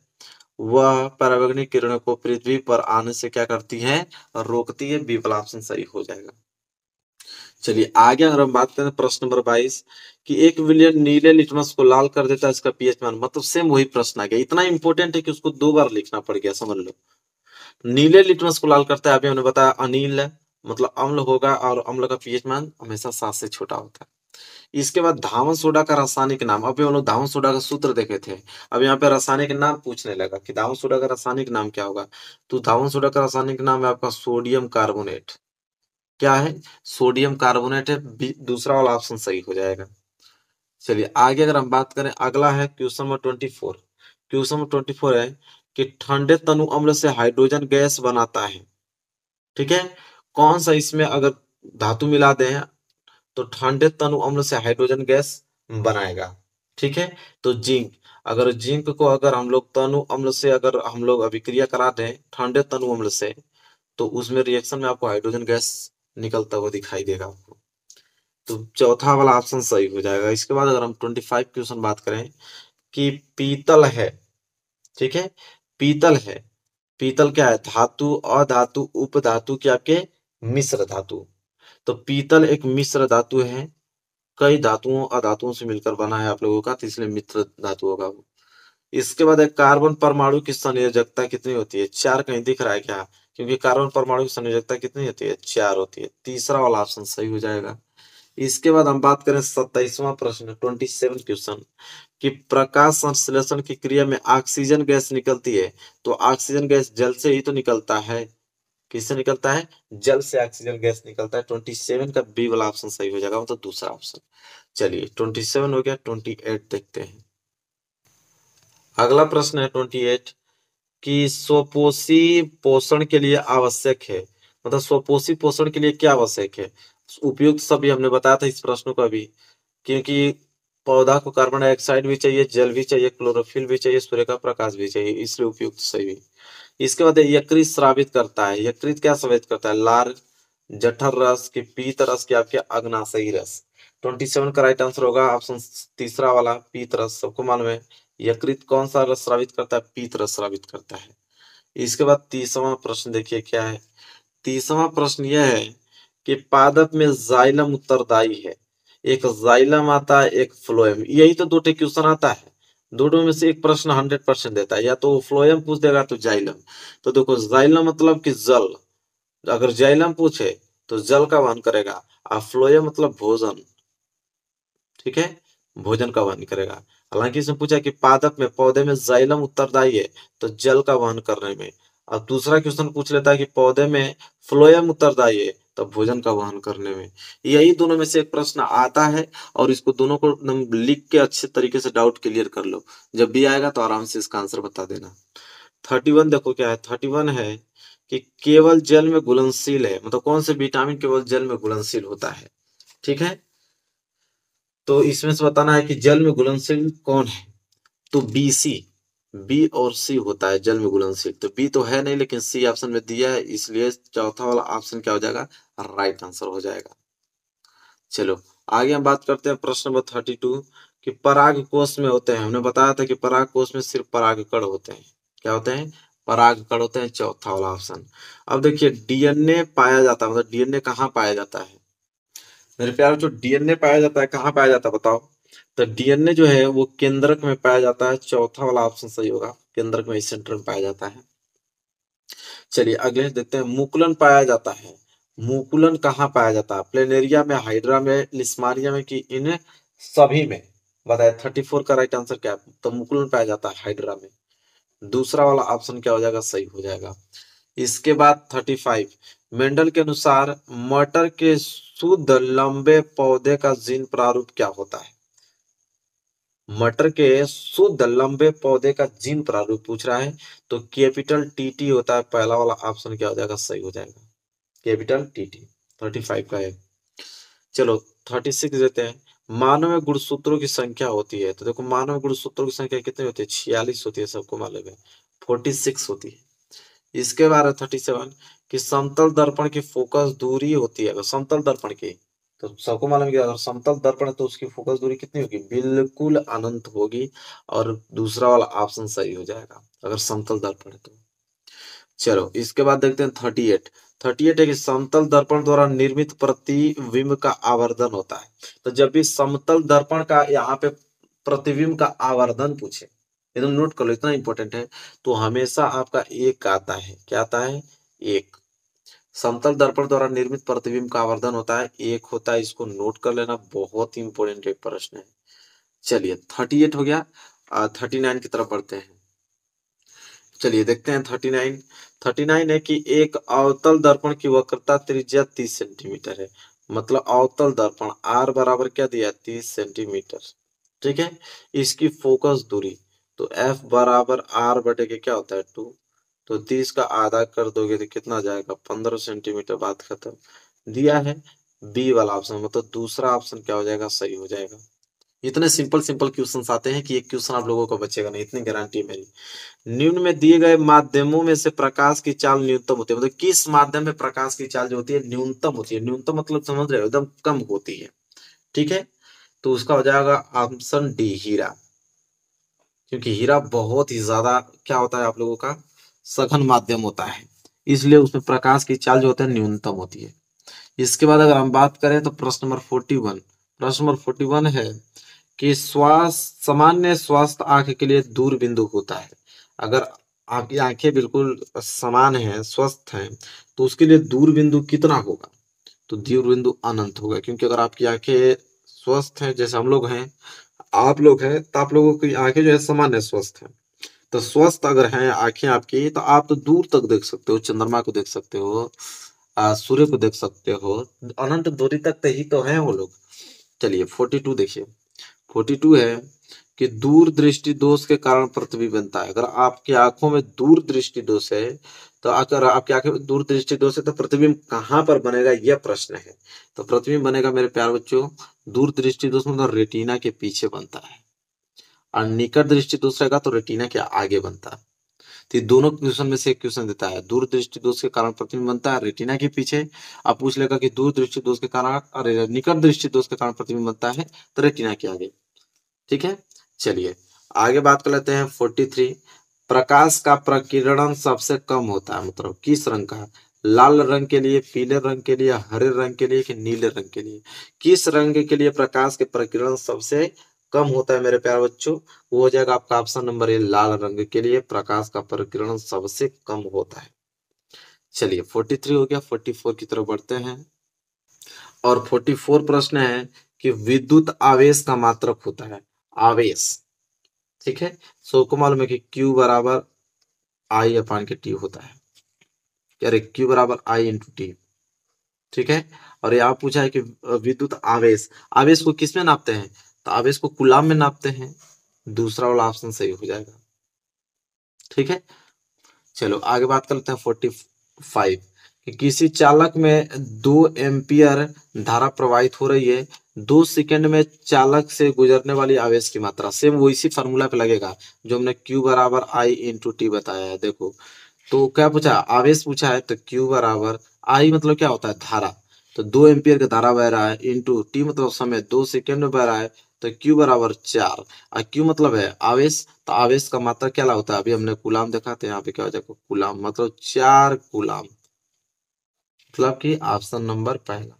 वह पराबैंगनी किरणों को पृथ्वी पर आने से क्या करती है, रोकती है। बी वाला ऑप्शन सही हो जाएगा। चलिए आगे अगर हम बात करें प्रश्न नंबर बाईस कि एक विलियन नीले लिटमस को लाल कर देता है, इसका पीएच मान, मतलब सेम वही प्रश्न आ गया। इतना इंपॉर्टेंट है कि उसको दो बार लिखना पड़ गया, समझ लो। नीले लिटमस को लाल करता है, अभी हमने बताया अनिल है, मतलब अम्ल होगा, और अम्ल का पीएच मान हमेशा सात से छोटा होता है। इसके बाद धावन सोडा का रासायनिक नाम, अभी हम लोग धावन सोडा का सूत्र देखे थे, अब यहाँ पे रासायनिक नाम पूछने लगा कि धावन सोडा का रासायनिक नाम क्या होगा। तो धावन सोडा का रासायनिक नाम है आपका सोडियम कार्बोनेट। क्या है, सोडियम कार्बोनेट है। बी- दूसरा वाला ऑप्शन सही हो जाएगा। चलिए आगे अगर हम बात करें, अगला है question number twenty four. Question number twenty four है कि ठंडे तनु अम्ल से हाइड्रोजन गैस बनाता है, ठीक है। कौन सा इसमें अगर धातु मिला दें तो ठंडे तनु अम्ल से हाइड्रोजन गैस बनाएगा, ठीक है। तो जिंक, अगर जिंक को अगर हम लोग तनु अम्ल से अगर हम लोग अभिक्रिया करा दें ठंडे तनु अम्ल से, तो उसमें रिएक्शन में आपको हाइड्रोजन गैस निकलता हुआ दिखाई देगा आपको। तो चौथा वाला ऑप्शन सही हो जाएगा। इसके बाद अगर हम ट्वेंटी फाइव क्वेश्चन बात करें कि पीतल है, ठीक है, पीतल है, पीतल क्या है, धातु अधातु उपधातु के आपके मिश्र धातु। तो पीतल एक मिश्र धातु है, कई धातुओं अधातुओं से मिलकर बना है आप लोगों का, तो इसलिए मित्र धातु होगा वो। इसके बाद एक कार्बन परमाणु की संयोजकता कितनी होती है, चार कहीं दिख रहा है क्या, क्योंकि कार्बन परमाणु की संयोजकता कितनी होती है, चार होती है। तीसरा वाला ऑप्शन सही हो जाएगा। इसके बाद हम बात करें सत्ताईसवां प्रश्न, ट्वेंटी सेवन क्वेश्चन कि प्रकाश संश्लेषण की क्रिया में ऑक्सीजन गैस निकलती है, तो ऑक्सीजन गैस जल से ही तो निकलता है। किससे निकलता है, जल से ऑक्सीजन गैस निकलता है। ट्वेंटी सेवन का बी वाला ऑप्शन सही हो जाएगा, मतलब तो दूसरा ऑप्शन। चलिए ट्वेंटी सेवन हो गया, ट्वेंटी एट देखते हैं। अगला प्रश्न है ट्वेंटी एट कि स्वपोषी पोषण के लिए आवश्यक है, मतलब स्वपोषी पोषण के लिए क्या आवश्यक है। उपयुक्त सभी हमने बताया था इस प्रश्न को अभी, क्योंकि पौधा को कार्बन डाइऑक्साइड भी चाहिए, जल भी चाहिए, क्लोरोफिल भी चाहिए, सूर्य का प्रकाश भी चाहिए, इसलिए उपयुक्त सही। इसके बाद यकृत स्रावित करता है, यकृत क्या स्रावित करता है, लार, जठर रस की, पीत रस की, आपके अग्नाशयी रस। ट्वेंटी सेवन का राइट आंसर होगा ऑप्शन तीसरा वाला, पीत रस। सबको मालूम है यकृत कौन सा रस स्रावित करता है, पीत रस स्रावित करता है। इसके बाद तीसवां प्रश्न देखिए क्या है। तीसवां प्रश्न यह है कि पादप में जाइलम उत्तरदायी है, एक जाइलम आता है, एक फ्लोएम, यही तो दो टे क्वेश्चन आता है। दोनों में से एक प्रश्न हंड्रेड परसेंट देता है, या तो फ्लोएम पूछ देगा तो जाइलम। तो देखो जाइलम मतलब कि जल, अगर जाइलम पूछे तो जल का वहन करेगा, और फ्लोएम मतलब भोजन, ठीक है, भोजन का वहन करेगा। हालांकि इसमें पूछा कि पादप में पौधे में जाइलम उत्तरदायी है, तो जल का वहन करने में। अब दूसरा क्वेश्चन पूछ लेता है कि पौधे में फ्लोएम उत्तरदायी है, तो भोजन का वहन करने में। यही दोनों में से एक प्रश्न आता है, और इसको दोनों को एकदम लिख के अच्छे तरीके से डाउट क्लियर कर लो, जब भी आएगा तो आराम से इसका आंसर बता देना। थर्टी वन देखो क्या है, थर्टी वन है कि केवल जल में घुलनशील है, मतलब कौन से विटामिन केवल जल में घुलनशील होता है, ठीक है। तो इसमें से बताना है कि जल में घुलनशील कौन है, तो बी सी, बी और सी होता है जल में घुलनशील। तो बी तो है नहीं, लेकिन सी ऑप्शन में दिया है, इसलिए चौथा वाला ऑप्शन क्या हो जाएगा, राइट आंसर हो जाएगा। चलो आगे हम बात करते हैं प्रश्न नंबर थर्टी टू कि पराग कोश में होते हैं, हमने बताया था कि पराग कोश में सिर्फ परागकण होते हैं। क्या होते हैं, परागकण होते हैं, चौथा वाला ऑप्शन। अब देखिए डीएनए पाया जाता है, मतलब डीएनए कहाँ पाया जाता है मेरे प्यारे, जो डीएनए पाया जाता है कहाँ पाया जाता है बताओ। तो डीएनए जो है वो केंद्रक में पाया जाता है, चौथा वाला ऑप्शन सही होगा, केंद्रक में, सेंटर में पाया जाता है। चलिए अगले देखते हैं, मुकुलन पाया जाता है, मुकुलन कहाँ पाया जाता है, प्लेनेरिया में, हाइड्रा में, लिस्मारिया में, कि इन सभी में। बताए थर्टी फोर का राइट आंसर क्या है, तो मुकुलन पाया जाता है हाइड्रा में। दूसरा वाला ऑप्शन क्या हो जाएगा, सही हो जाएगा। इसके बाद थर्टी फाइव, मेंडल के अनुसार मटर के शुद्ध लंबे पौधे का जीन प्रारूप क्या होता है। मटर के शुद्ध लंबे पौधे का जीन प्रारूप पूछ रहा है, तो कैपिटल टीटी होता है, पहला वाला ऑप्शन क्या हो जाएगा, सही हो जाएगा, कैपिटल टीटी। थर्टी फाइव का है। चलो थर्टी सिक्स देते हैं, मानव में गुणसूत्रों की संख्या होती है, तो देखो मानव में गुणसूत्रों की संख्या कितनी होती है, छियालीस होती है, सबको मालूम है, फोर्टी सिक्स होती है। इसके बाद थर्टी सेवन कि समतल दर्पण की फोकस दूरी होती है, समतल दर्पण की तो सबको मालूम है कि अगर समतल दर्पण है तो उसकी फोकस दूरी कितनी होगी, बिल्कुल अनंत होगी, और दूसरा वाला ऑप्शन सही हो जाएगा अगर समतल दर्पण है तो। चलो इसके बाद देखते हैं थर्टी एट। थर्टी एट है कि समतल दर्पण द्वारा निर्मित प्रतिबिंब का आवर्धन होता है। तो जब भी समतल दर्पण का यहाँ पे प्रतिबिंब का आवर्धन पूछे, एकदम नोट कर लो, इतना इंपॉर्टेंट है, तो हमेशा आपका एक आता है, क्या आता है, एक। समतल दर्पण द्वारा निर्मित प्रतिबिंब का आवर्धन होता है, एक होता है, इसको नोट कर लेना, बहुत इंपॉर्टेंट एक प्रश्न है। चलिए थर्टी एट हो गया, थर्टी नाइन की तरफ बढ़ते हैं। चलिए देखते हैं थर्टी नाइन। थर्टी नाइन है कि एक अवतल दर्पण की वक्रता त्रिज्या तीस सेंटीमीटर है, मतलब अवतल दर्पण आर बराबर क्या दिया, तीस सेंटीमीटर, ठीक है। इसकी फोकस दूरी, तो एफ बराबर आर बटे के क्या होता है, टू, तो तीस का आधा कर दोगे तो कितना आ जाएगा, पंद्रह सेंटीमीटर, बात खत्म। दिया है बी वाला ऑप्शन, मतलब दूसरा ऑप्शन क्या हो जाएगा, सही हो जाएगा। इतने सिंपल सिंपल क्वेश्चंस आते हैं कि एक क्वेश्चन आप लोगों को बचेगा नहीं, इतनी गारंटी है मेरी। निम्न में दिए गए माध्यमों में से प्रकाश की चाल न्यूनतम होती है, मतलब किस माध्यम में प्रकाश की चाल जो होती है न्यूनतम होती है, न्यूनतम मतलब समझ रहे हो, एकदम कम होती है, ठीक है। तो उसका हो जाएगा ऑप्शन डी, हीरा, क्योंकि हीरा बहुत ही ज्यादा क्या होता है आप लोगों का, सघन माध्यम होता है, इसलिए उसमें प्रकाश की चाल जो होता है न्यूनतम होती है। इसके बाद अगर हम बात करें तो प्रश्न नंबर फोर्टी वन, प्रश्न नंबर फोर्टी वन है कि स्वास्थ्य, सामान्य स्वास्थ्य आंख के लिए दूर बिंदु होता है। अगर आपकी आंखें बिल्कुल समान हैं, स्वस्थ हैं, तो उसके लिए दूर बिंदु कितना होगा, तो दूर बिंदु अनंत होगा, क्योंकि अगर आपकी आंखें स्वस्थ हैं, जैसे हम लोग हैं, आप लोग हैं, तो आप लोगों की आंखें जो है सामान्य स्वस्थ हैं, तो स्वस्थ अगर हैं आंखें आपकी, तो आप तो दूर तक देख सकते हो, चंद्रमा को देख सकते हो, आ, सूर्य को देख सकते हो, अनंत दूरी तक तो ही तो हैं वो लोग। चलिए फोर्टी टू देखिए, फोर्टी टू है कि दूर दृष्टि दोष के कारण प्रतिबिंब बनता है। अगर आपकी आंखों में दूर दृष्टि दोष है, तो अगर आपकी आंखें में दूर दृष्टि दोष है तो प्रतिबिंब कहाँ पर बनेगा, यह प्रश्न है। तो प्रतिबिंब बनेगा मेरे प्यार बच्चों, दूर दृष्टि दोष मतलब रेटिना के पीछे बनता है, और निकट दृष्टि दोष रहेगा तो रेटिना के आगे बनता है। तो ये दोनों क्वेश्चन में से एक क्वेश्चन देता है, दूर दृष्टि दोष के कारण प्रतिबिंब बनता है रेटिना के पीछे, अब पूछ लेगा कि दूर दृष्टि दोष के कारण, अरे निकट दृष्टि दोष के कारण प्रतिबिंब बनता है तो रेटिना के आगे, ठीक है। चलिए आगे बात कर लेते हैं फोर्टी थ्री। प्रकाश का प्रकीर्णन सबसे कम होता है, मतलब किस रंग का, लाल रंग के लिए, पीले रंग के लिए, हरे रंग के लिए कि नीले रंग के लिए, किस रंग के लिए प्रकाश के प्रकीर्णन सबसे कम होता है मेरे प्यारे बच्चों, वो हो जाएगा आपका ऑप्शन नंबर ए, लाल रंग के लिए प्रकाश का प्रकीर्णन सबसे कम होता है। चलिए फोर्टी थ्री हो गया, फोर्टी फोर की तरफ बढ़ते हैं, और फोर्टी फोर प्रश्न है कि विद्युत आवेश का मात्रक होता है, आवेश, ठीक है। सो को मालूम है कि Q बराबर आई अपान के टी होता है, अरे Q बराबर आई इंटू टी, ठीक है। और यहाँ पूछा है कि विद्युत आवेश, आवेश को किस में नापते हैं, तो आवेश को कूलाम में नापते हैं, दूसरा वाला ऑप्शन सही हो जाएगा, ठीक है। चलो आगे बात करते हैं फोर्टी फाइव कि किसी चालक में दो एम्पियर धारा प्रवाहित हो रही है, दो सेकंड में चालक से गुजरने वाली आवेश की मात्रा, सेम वो इसी फार्मूला पे लगेगा जो हमने Q बराबर आई इंटू टी बताया है। देखो तो क्या पूछा, आवेश पूछा है, तो Q बराबर आई मतलब क्या होता है, धारा, तो दो एम्पियर का धारा बह रहा है, इंटू टी मतलब समय, दो सेकंड में बह रहा है, तो Q बराबर चार, और Q मतलब है आवेश, तो आवेश का मात्रा क्या होता है, अभी हमने कूलाम देखा था, यहाँ पे क्या हो जाएगा, कूलाम, मतलब चार कूलाम, मतलब कि ऑप्शन नंबर पहला,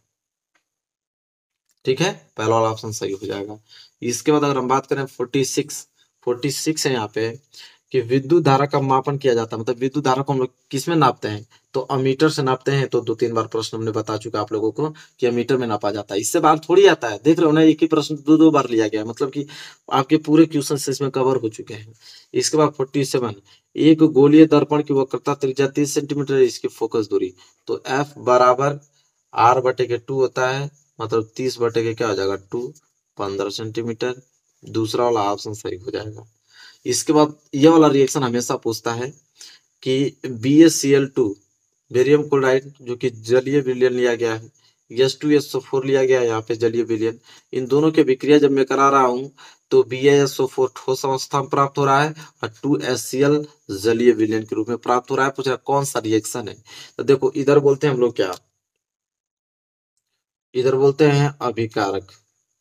ठीक है, पहला वाला ऑप्शन सही हो जाएगा। इसके बाद अगर हम बात करें फोर्टी सिक्स, फोर्टी सिक्स है यहाँ पे कि विद्युत धारा का मापन किया जाता है, मतलब विद्युत धारा को हम लोग किस में नापते हैं, तो अमीटर से नापते हैं। तो दो तीन बार प्रश्न हमने बता चुका आप लोगों को कि अमीटर में नापा जाता है, इससे बाहर थोड़ी आता है, देख रहे हो ना, एक ही प्रश्न दो दो बार लिया गया है, मतलब कि आपके पूरे क्वेश्चन इसमें कवर हो चुके हैं। इसके बाद फोर्टी सेवन, एक गोलीय दर्पण की वक्रता त्रिज्या तीस सेंटीमीटर है, इसकी फोकस दूरी, तो एफ बराबर आर बटे के टू होता है, मतलब तीस बटे के क्या हो जाएगा, टू, पंद्रह सेंटीमीटर, दूसरा वाला ऑप्शन सही हो जाएगा। इसके बाद ये वाला रिएक्शन हमेशा पूछता है कि B S C L two barium chloride जो कि जलीय विलयन लिया गया है, S two S O four लिया गया है यहाँ पे जलीय विलयन, इन दोनों की विक्रिया जब मैं करा रहा हूँ तो B A S O four ठोस अवस्था में प्राप्त हो रहा है, और टू एस सी एल जलीय विलयन के रूप में प्राप्त हो रहा है। पूछ रहा है कौन सा रिएक्शन है, तो देखो इधर बोलते हैं हम लोग क्या, इधर बोलते हैं अभिकारक,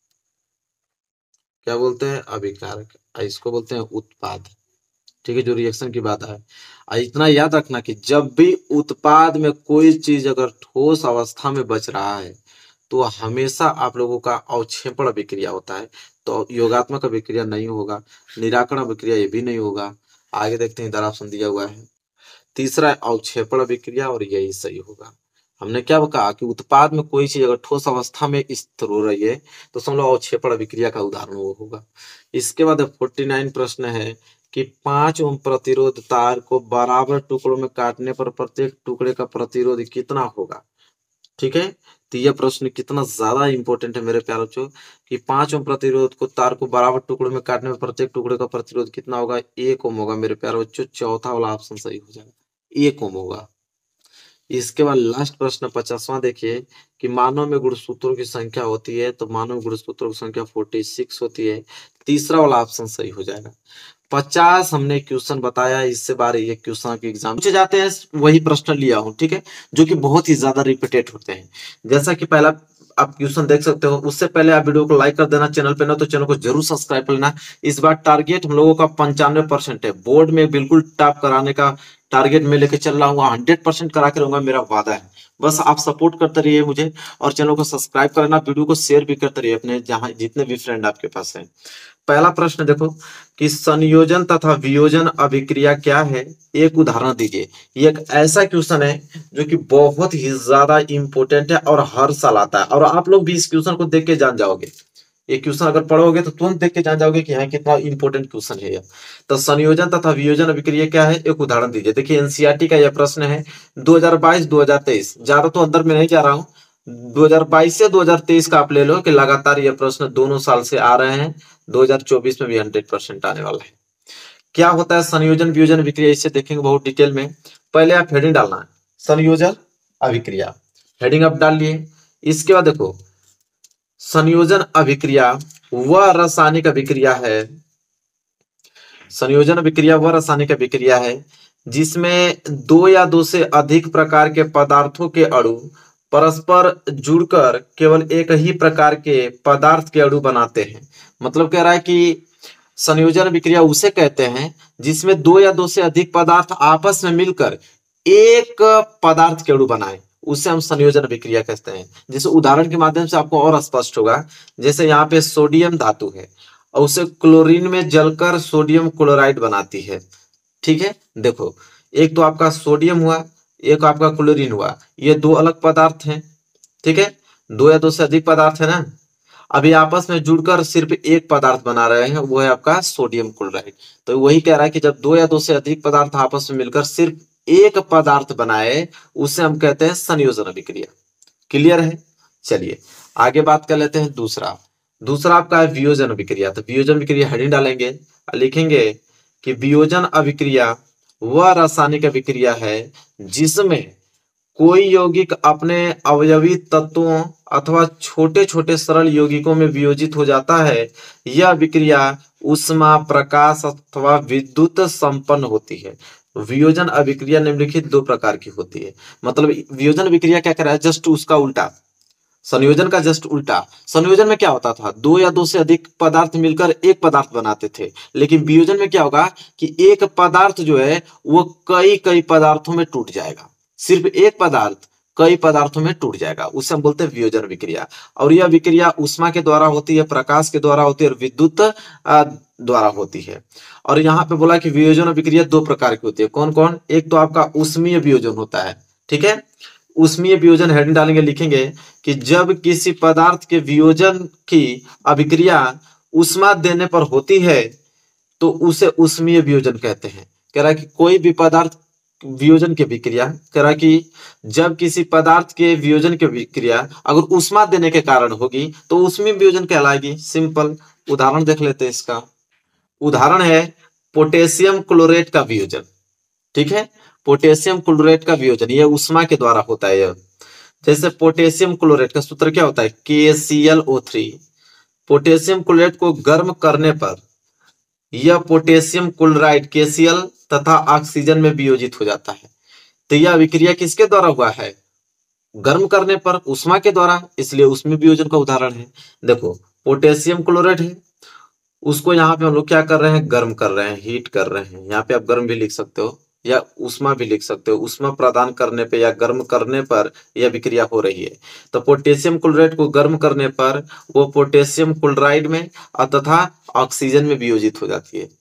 क्या बोलते हैं अभिकारक, और इसको बोलते हैं उत्पाद। ठीक है, जो रिएक्शन की बात है। और इतना याद रखना कि जब भी उत्पाद में कोई चीज अगर ठोस अवस्था में बच रहा है तो हमेशा आप लोगों का अवक्षेपण अभिक्रिया होता है। तो योगात्मक अभिक्रिया नहीं होगा, निराकरण अभिक्रिया ये भी नहीं होगा। आगे देखते हैं, इधर ऑप्शन दिया हुआ है तीसरा अवक्षेपण अभिक्रिया, और यही सही होगा। हमने क्या कहा कि उत्पाद में कोई चीज अगर ठोस अवस्था में स्थिर हो रही है तो समझ लो अवक्षेपण अभिक्रिया का उदाहरण वो होगा। इसके बाद फोर्टी नाइन प्रश्न है कि पांच ओम प्रतिरोध तार को बराबर टुकड़ों में काटने पर प्रत्येक टुकड़े का प्रतिरोध कितना होगा। ठीक है, तो यह प्रश्न कितना ज्यादा इंपॉर्टेंट है मेरे प्यारे बच्चों कि पांच ओम प्रतिरोध को तार को बराबर टुकड़ों में काटने में प्रत्येक टुकड़े का प्रतिरोध कितना होगा, एक ओम होगा मेरे प्यारे बच्चों। चौथा वाला ऑप्शन सही हो जाएगा, एक ओम होगा। इसके बाद लास्ट प्रश्न पचासवां देखिए कि मानव में गुणसूत्रों की संख्या होती है, तो मानव में गुणसूत्रों की संख्या छियालीस होती है। तीसरा वाला ऑप्शन सही हो जाएगा। पचास हमने क्वेश्चन बताया, इससे बार ये क्वेश्चन के एग्जाम पूछे जाते हैं, वही प्रश्न लिया हूं। ठीक है, जो कि बहुत ही ज्यादा रिपीटेड होते हैं। जैसा कि पहला आप क्वेश्चन देख सकते हो, उससे पहले आप वीडियो को लाइक कर देना, चैनल पे ना तो चैनल को जरूर सब्सक्राइब कर लेना। इस बार टारगेट हम लोगों का पंचानवे परसेंट है, बोर्ड में बिल्कुल टॉप कराने का टारगेट में लेके चल रहा हूँ, हंड्रेड परसेंट करा के रहूंगा, मेरा वादा है। बस आप सपोर्ट करते रहिए मुझे, और चैनल को सब्सक्राइब करना, वीडियो को शेयर भी करते रहिए अपने जहां जितने भी फ्रेंड आपके पास हैं। पहला प्रश्न देखो कि संयोजन तथा वियोजन अभिक्रिया क्या है, एक उदाहरण दीजिए। ये एक ऐसा क्वेश्चन है जो कि बहुत ही ज्यादा इंपॉर्टेंट है और हर साल आता है, और आप लोग भी इस क्वेश्चन को देख के जान जाओगे। ये क्वेश्चन अगर पढ़ोगे तो तुरंत देख के जान जाओगे कि हाँ कितना इंपॉर्टेंट क्वेश्चन है ये। तो संयोजन तथा वियोजन अभिक्रिया क्या है, एक उदाहरण दीजिए। देखिए एनसीईआरटी का यह प्रश्न है दो हज़ार बाईस दो हज़ार तेईस, ज्यादा तो अंदर में नहीं जा रहा हूँ। दो हज़ार बाईस से दो हज़ार तेईस का आप ले लो कि लगातार ये प्रश्न दोनों साल से आ रहे हैं, दो हज़ार चौबीस में भी हंड्रेड परसेंट आने वाला है। क्या होता है संयोजन वियोजन अभिक्रिया, इससे देखेंगे बहुत डिटेल में। पहले आप हेडिंग डालना है संयोजन अभिक्रिया, हेडिंग आप डाल लिए। इसके बाद देखो संयोजन अभिक्रिया वह रासायनिक अभिक्रिया है, संयोजन अभिक्रिया वह रासायनिक अभिक्रिया है जिसमें दो या दो से अधिक प्रकार के पदार्थों के अणु परस्पर जुड़कर केवल एक ही प्रकार के पदार्थ के अणु बनाते हैं। मतलब कह रहा है कि संयोजन अभिक्रिया उसे कहते हैं जिसमें दो या दो से अधिक पदार्थ आपस में मिलकर एक पदार्थ के अणु बनाए, उसे हम संयोजन अभिक्रिया कहते हैं। जैसे उदाहरण के माध्यम से आपको और स्पष्ट होगा, जैसे यहाँ पे सोडियम धातु है और उसे क्लोरीन में जलकर सोडियम क्लोराइड बनाती है। ठीक है, देखो एक तो आपका सोडियम हुआ, एक आपका क्लोरीन हुआ, ये दो अलग पदार्थ हैं। ठीक है, दो या दो से अधिक पदार्थ है ना, अभी आपस में जुड़कर सिर्फ एक पदार्थ बना रहे हैं, वो है आपका सोडियम क्लोराइड। तो वही कह रहा है कि जब दो या दो से अधिक पदार्थ आपस में मिलकर सिर्फ एक पदार्थ बनाए, उसे हम कहते हैं संयोजन अभिक्रिया। क्लियर है, चलिए आगे बात कर लेते हैं। दूसरा दूसरा आपका है वियोजन अभिक्रिया। तो वियोजन अभिक्रिया हेडिंग डालेंगे, लिखेंगे कि वियोजन अभिक्रिया वह रासायनिक अभिक्रिया है जिसमें कोई यौगिक अपने अवयवी तत्वों अथवा छोटे छोटे सरल यौगिकों में वियोजित हो जाता है। यह अभिक्रिया उष्मा प्रकाश अथवा विद्युत संपन्न होती है। वियोजन अभिक्रिया निम्नलिखित दो प्रकार की होती है। मतलब वियोजन अभिक्रिया क्या कर रहा है, जस्ट उसका उल्टा, संयोजन का जस्ट उल्टा। संयोजन में क्या होता था, दो या दो से अधिक पदार्थ मिलकर एक पदार्थ बनाते थे, लेकिन वियोजन में क्या होगा कि एक पदार्थ जो है वो कई कई पदार्थों में टूट जाएगा। सिर्फ एक पदार्थ कई पदार्थों में टूट जाएगा, उसे हम बोलते हैं वियोजन विक्रिया। और यह विक्रिया उष्मा के द्वारा होती है, प्रकाश के द्वारा होती है और विद्युत द्वारा होती है। और यहाँ पे बोला कि वियोजन विक्रिया दो प्रकार की होती है। कौन कौन, एक तो आपका उष्मीय वियोजन होता है। ठीक है, उष्मीय वियोजन हेडिंग डालेंगे, लिखेंगे कि जब किसी पदार्थ के वियोजन की अभिक्रिया उष्मा देने पर होती है तो उसे उष्मीय वियोजन कहते हैं। कह रहा है कि कोई भी पदार्थ वियोजन की विक्रिया, कह रहा है कि जब किसी पदार्थ के वियोजन की विक्रिया अगर उष्मा देने के कारण होगी तो उष्मीय वियोजन कहलाएगी। सिंपल उदाहरण देख लेते हैं इसका। उदाहरण है पोटेशियम क्लोरेट का वियोजन। ठीक है, पोटेशियम क्लोरेट का वियोजन यह उष्मा के द्वारा होता है। यह जैसे पोटेशियम क्लोरेट का सूत्र क्या होता है, K C L O three. Potassium chlorate को गर्म करने पर यह पोटेशियम क्लोराइड के सी एल तथा ऑक्सीजन में वियोजित हो जाता है। तो यह अभिक्रिया किसके द्वारा हुआ है, गर्म करने पर उष्मा के द्वारा, इसलिए उसमें वियोजन का उदाहरण है। देखो पोटेशियम क्लोराइड है, उसको यहाँ पे हम लोग क्या कर रहे हैं, गर्म कर रहे हैं, हीट कर रहे हैं। यहाँ पे आप गर्म भी लिख सकते हो या उष्मा भी लिख सकते हो। उष्मा प्रदान करने पे या गर्म करने पर यह विक्रिया हो रही है। तो पोटेशियम क्लोराइड को गर्म करने पर वो पोटेशियम क्लोराइड में तथा ऑक्सीजन में वियोजित हो जाती है।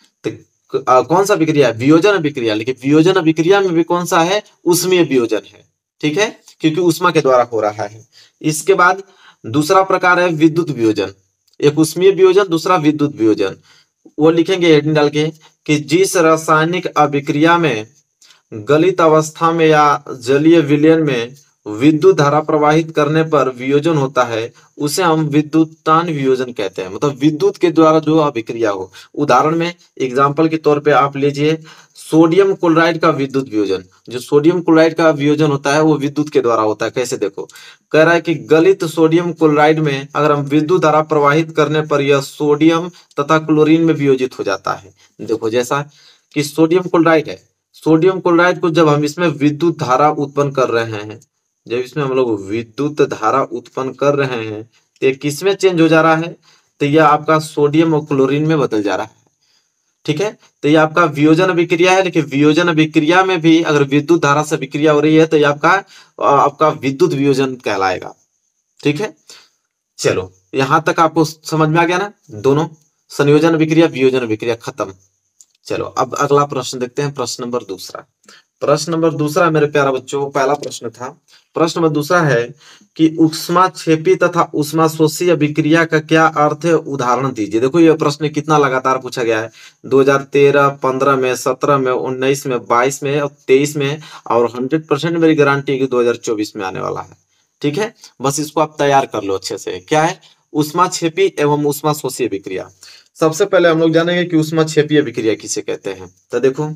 तो आ, कौन सा विक्रिया है, वियोजन विक्रिया। लेकिन वियोजन विक्रिया में भी कौन सा है, उष्मीय वियोजन है, ठीक है, क्योंकि उष्मा के द्वारा हो रहा है। इसके बाद दूसरा प्रकार है विद्युत वियोजन। एक उष्मीय वियोजन, दूसरा विद्युत वियोजन। वो लिखेंगे हेडिंग डाल के कि जिस रासायनिक अभिक्रिया में गलित अवस्था में या जलीय विलयन में विद्युत धारा प्रवाहित करने पर वियोजन होता है उसे हम विद्युतान वियोजन कहते हैं। मतलब विद्युत के द्वारा जो अभिक्रिया हो। उदाहरण में एग्जांपल के तौर पे आप लीजिए सोडियम क्लोराइड का विद्युत वियोजन। जो सोडियम क्लोराइड का वियोजन होता है वो विद्युत के द्वारा होता है। कैसे, देखो कह रहा है कि गलित सोडियम क्लोराइड में अगर हम विद्युत धारा प्रवाहित करने पर यह सोडियम तथा क्लोरीन में वियोजित हो जाता है। देखो जैसा कि सोडियम क्लोराइड है, सोडियम क्लोराइड को जब हम इसमें विद्युत धारा उत्पन्न कर रहे हैं, जब इसमें हम लोग विद्युत धारा उत्पन्न कर रहे हैं तो ये किसमें चेंज हो जा रहा है, तो यह आपका सोडियम और क्लोरीन में बदल जा रहा है, ठीक है। तो ये आपका वियोजन अभिक्रिया है। लेकिन वियोजन अभिक्रिया में भी अगर विद्युत धारा से अभिक्रिया हो रही है तो ये आपका आपका विद्युत वियोजन कहलाएगा, ठीक है। चलो यहां तक आपको समझ में आ गया ना, दोनों संयोजन अभिक्रिया वियोजन अभिक्रिया खत्म। चलो अब अगला प्रश्न देखते हैं, प्रश्न नंबर दूसरा। प्रश्न नंबर दूसरा मेरे प्यारे बच्चों, पहला प्रश्न था, प्रश्न नंबर दूसरा है कि उष्माक्षेपी तथा उष्माशोषी अभिक्रिया का क्या अर्थ है, उदाहरण दीजिए। देखो ये प्रश्न कितना लगातार पूछा गया है, दो हज़ार तेरह, पंद्रह में, सत्रह में, उन्नीस में, बाईस में और तेईस में, और हंड्रेड परसेंट मेरी गारंटी है कि दो हज़ार चौबीस में आने वाला है, ठीक है। बस इसको आप तैयार कर लो अच्छे से। क्या है, उष्माक्षेपी एवं उष्माशोषी अभिक्रिया। सबसे पहले हम लोग जानेंगे कि उष्माक्षेपी अभिक्रिया किसे कहते हैं। तो देखो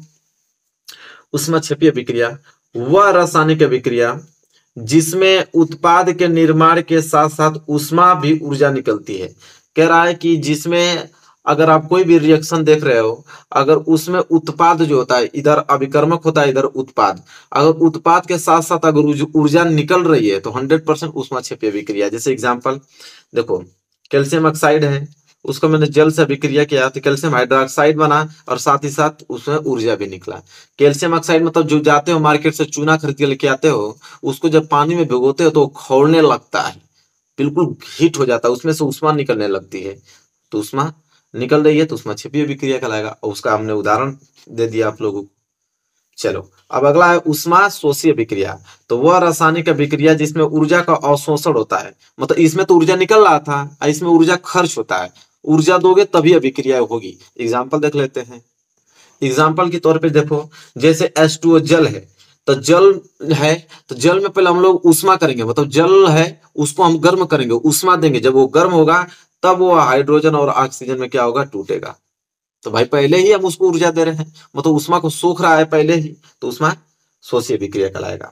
उष्माक्षेपी अभिक्रिया वह रासायनिक अभिक्रिया जिसमें उत्पाद के निर्माण के साथ साथ उष्मा भी ऊर्जा निकलती है। कह रहा है कि जिसमें अगर आप कोई भी रिएक्शन देख रहे हो, अगर उसमें उत्पाद जो होता है, इधर अभिकर्मक होता है, इधर उत्पाद, अगर उत्पाद के साथ साथ अगर ऊर्जा निकल रही है तो हंड्रेड परसेंट उष्माक्षेपी अभिक्रिया। जैसे एग्जाम्पल देखो, कैल्शियम ऑक्साइड है, उसको मैंने जल से अभिक्रिया किया तो कैल्शियम हाइड्रोक्साइड बना और साथ ही साथ उसमें ऊर्जा भी निकला। कैल्शियम ऑक्साइड मतलब जो जाते हो मार्केट से चूना खरीद के लेके आते हो, उसको जब पानी में भिगोते हो तो खौलने लगता है, बिल्कुल हीट हो जाता है, उसमें से उष्मा निकलने लगती है। तो उष्मा निकल रही है तो उष्माक्षेपी अभिक्रिया कहलाएगा, और उसका हमने उदाहरण दे दिया आप लोगों को। चलो अब अगला है उष्माशोषी अभिक्रिया। तो वह रासायनिक अभिक्रिया जिसमें ऊर्जा का अवशोषण होता है, मतलब इसमें तो ऊर्जा निकल रहा था, इसमें ऊर्जा खर्च होता है, ऊर्जा दोगे तभी अभिक्रिया होगी। एग्जाम्पल देख लेते हैं। एग्जाम्पल के तौर पे देखो, जैसे एच टू ओ जल है, तो जल है तो जल में पहले हम लोग उष्मा करेंगे, मतलब जल है उसको हम गर्म करेंगे, उष्मा देंगे, जब वो गर्म होगा तब वो हाइड्रोजन और ऑक्सीजन में क्या होगा, टूटेगा। तो भाई पहले ही हम उसको ऊर्जा दे रहे हैं, मतलब उष्मा को सोख रहा है पहले ही, तो उष्मा शोषी अभिक्रिया कहलाएगा।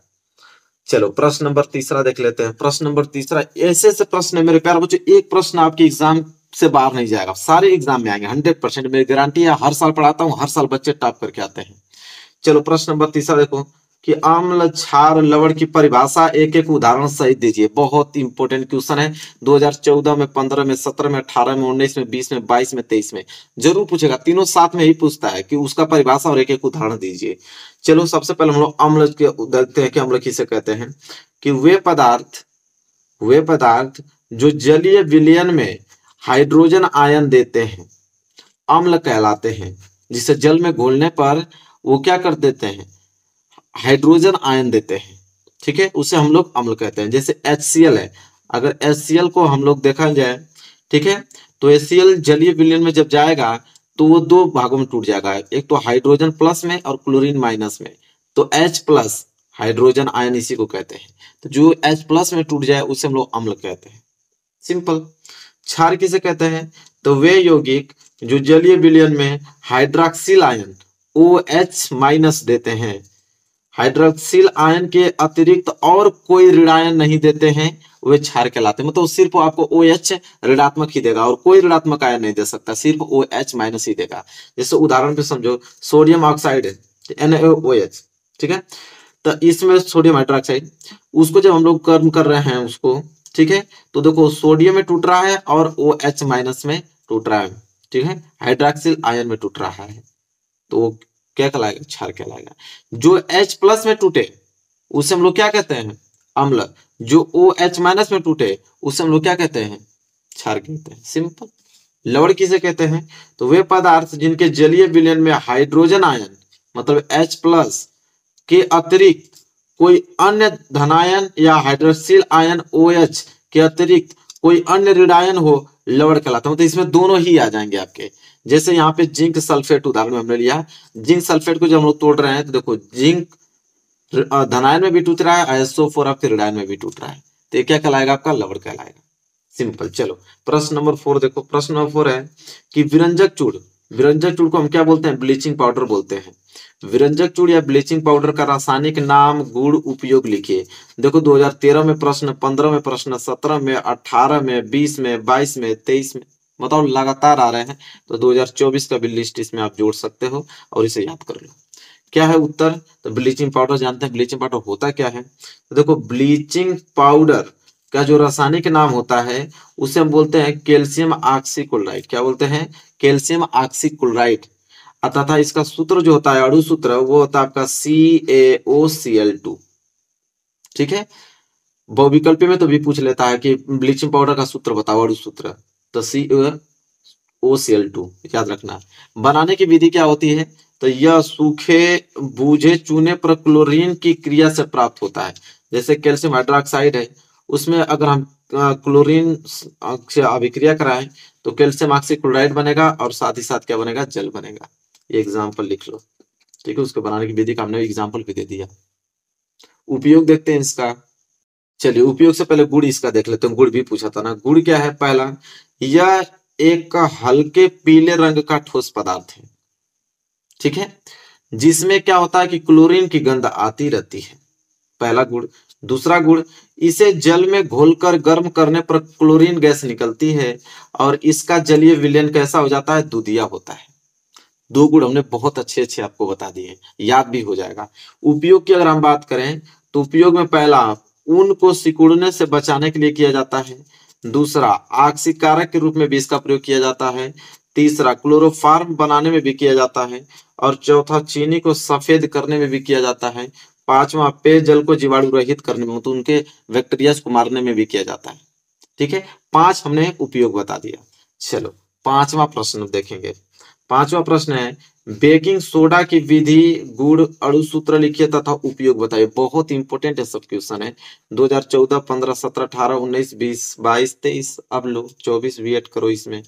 चलो प्रश्न नंबर तीसरा देख लेते हैं। प्रश्न नंबर तीसरा, ऐसे ऐसे प्रश्न है मेरे प्यारे बच्चों, एक प्रश्न आपके एग्जाम से बाहर नहीं जाएगा, सारे एग्जाम में आएंगे, हंड्रेड परसेंट मेरी गारंटी है। हर साल पढ़ाता हूँ, हर साल बच्चे टॉप करके आते हैं। चलो प्रश्न नंबर तीसरा देखो कि अम्ल क्षार लवण की परिभाषा एक एक उदाहरण सहित दीजिए। बहुत इंपॉर्टेंट क्वेश्चन है, दो हज़ार चौदह में, पंद्रह में, सत्रह में, अठारह में, उन्नीस में, बीस में, बाईस में, तेईस में जरूर पूछेगा। तीनों साथ में ही पूछता है कि उसका परिभाषा और एक एक उदाहरण दीजिए। चलो सबसे पहले हम लोग अम्ल के देखते हैं कि अम्ल किसे कहते हैं। कि वे पदार्थ वे पदार्थ जो जलीय विलयन में हाइड्रोजन आयन देते हैं अम्ल कहलाते हैं। जिसे जल में घोलने पर वो क्या कर देते हैं, हाइड्रोजन आयन देते हैं, ठीक है, उसे हम लोग अम्ल कहते हैं। जैसे एच सी एल है, अगर एच सी एल को हम लोग देखा जाए, ठीक है, तो एच सी एल जलीय विलयन में जब जाएगा तो वो दो भागों में टूट जाएगा, एक तो हाइड्रोजन प्लस में और क्लोरीन माइनस में। तो H प्लस हाइड्रोजन आयन इसी को कहते हैं। तो जो H प्लस में टूट जाए उसे हम लोग अम्ल कहते हैं, सिंपल। क्षार किसे कहते हैं, तो वे यौगिक जो जलीय विलयन में hydroxyl ion O H minus देते हैं, हाइड्रोक्सिल आयन के अतिरिक्त और कोई ऋणायन नहीं देते हैं, वे क्षार कहलाते हैं। मतलब सिर्फ आपको OH ऋणात्मक ही देगा और कोई ऋणात्मक आयन नहीं दे सकता, सिर्फ OH माइनस ही देगा। जैसे उदाहरण पे समझो, सोडियम ऑक्साइड है, एन ए ओ एच, ठीक है, तो इसमें सोडियम हाइड्रोक्साइड, उसको जब हम लोग गर्म कर रहे हैं उसको, ठीक है, तो देखो सोडियम में टूट रहा है और ओ एच माइनस में टूट रहा है, ठीक है, हाइड्रोक्सिल आयन में टूट रहा है, तो वो क्या कहलाएगा, क्षार कहलाएगा। जो H प्लस में टूटे उसे हम लोग क्या कहते हैं, अम्ल। जो OH माइनस में टूटे उसे हम लोग क्या कहते हैं, क्षार कहते हैं। सिंपल। लवण किसे कहते हैं, तो वे पदार्थ जिनके जलीय विलयन में हाइड्रोजन आयन मतलब H प्लस के अतिरिक्त कोई अन्य धनायन या हाइड्रोक्सिल आयन OH के अतिरिक्त कोई अन्य ऋणायन हो, लवण कहलाता है। मतलब इसमें दोनों ही आ जाएंगे आपके। जैसे यहाँ पे जिंक सल्फेट उदाहरण में हमने लिया, जिंक सल्फेट को जब हम लोग तोड़ रहे हैं तो देखो जिंक धनायन में भी टूट रहा है, एस ओ फोर आपके ऋणायन में भी टूट रहा है, तो ये क्या कहलाएगा, आपका लवण कहलाएगा। सिंपल। चलो प्रश्न नंबर फोर देखो। प्रश्न नंबर फोर है कि विरंजक चूड़, विरंजक चूड़ को हम क्या बोलते हैं, ब्लीचिंग पाउडर बोलते हैं। विरंजक चूड़ या ब्लीचिंग पाउडर का रासायनिक नाम गुण उपयोग लिखिए। देखो दो हज़ार तेरह में प्रश्न, पंद्रह में प्रश्न, सत्रह में, अठारह में, बीस में, बाईस में, तेईस में, मतलब लगातार आ रहे हैं। तो दो हज़ार चौबीस का भी लिस्ट इसमें आप जोड़ सकते हो और इसे याद कर लो। क्या है उत्तर, तो ब्लीचिंग पाउडर जानते हैं। ब्लीचिंग पाउडर होता क्या है, तो देखो ब्लीचिंग पाउडर का जो रासायनिक नाम होता है उसे हम बोलते हैं कैल्शियम ऑक्सीक्लोराइड। क्या बोलते हैं, कैल्शियम ऑक्सीक्लोराइड। तथा इसका सूत्र जो होता है, अणु सूत्र, वो होता है आपका सी ए ओ सी एल टू। ठीक है, बहुविकल्पी में तो भी पूछ लेता है कि ब्लीचिंग पाउडर का सूत्र बताओ, अणु सूत्र, तो सी ओ सी एल टू याद रखना। बनाने की विधि क्या होती है, तो यह सूखे बूझे चूने पर क्लोरीन की क्रिया से प्राप्त होता है। जैसे कैल्शियम हाइड्रोक्साइड है, उसमें अगर हम क्लोरीन से अभिक्रिया कराएं तो कैल्शियम ऑक्सीक्लोराइड बनेगा और साथ ही साथ क्या बनेगा, जल बनेगा। ये एग्जाम्पल लिख लो। ठीक है, उसके बनाने की विधि का हमने एग्जाम्पल भी दे दिया। उपयोग देखते हैं इसका। चलिए उपयोग से पहले गुड़ इसका देख लेते हैं। गुड़ भी पूछा था ना। गुड़ क्या है, पहला, यह एक हल्के पीले रंग का ठोस पदार्थ है, ठीक है, जिसमें क्या होता है कि क्लोरीन की गंध आती रहती है, पहला गुड़। दूसरा गुड़, इसे जल में घोलकर गर्म करने पर क्लोरीन गैस निकलती है और इसका जलीय विलयन कैसा हो जाता है, दूधिया होता है। दो गुण हमने बहुत अच्छे अच्छे आपको बता दिए, याद भी हो जाएगा। उपयोग की अगर हम बात करें तो उपयोग में पहला, ऊन को सिकुड़ने से बचाने के लिए किया जाता है। दूसरा, ऑक्सीकारक के रूप में भी इसका प्रयोग किया जाता है। तीसरा, क्लोरोफार्म बनाने में भी किया जाता है। और चौथा, चीनी को सफेद करने में भी किया जाता है। पांचवा, पेयजल को जीवाणु रहित करने में, तो उनके बैक्टीरिया को मारने में भी किया जाता है। ठीक है, पांच हमने उपयोग बता दिया। चलो पांचवा प्रश्न देखेंगे। पांचवा प्रश्न है, बेकिंग सोडा की विधि, गुण, अणु सूत्र लिखिए तथा उपयोग बताइए। बहुत इंपॉर्टेंट है सब क्वेश्चन है। दो हज़ार चौदह, पंद्रह, सत्रह, अठारह, उन्नीस, बीस, बाईस, तेईस, अब लो चौबीस भी ऐड करो इसमें।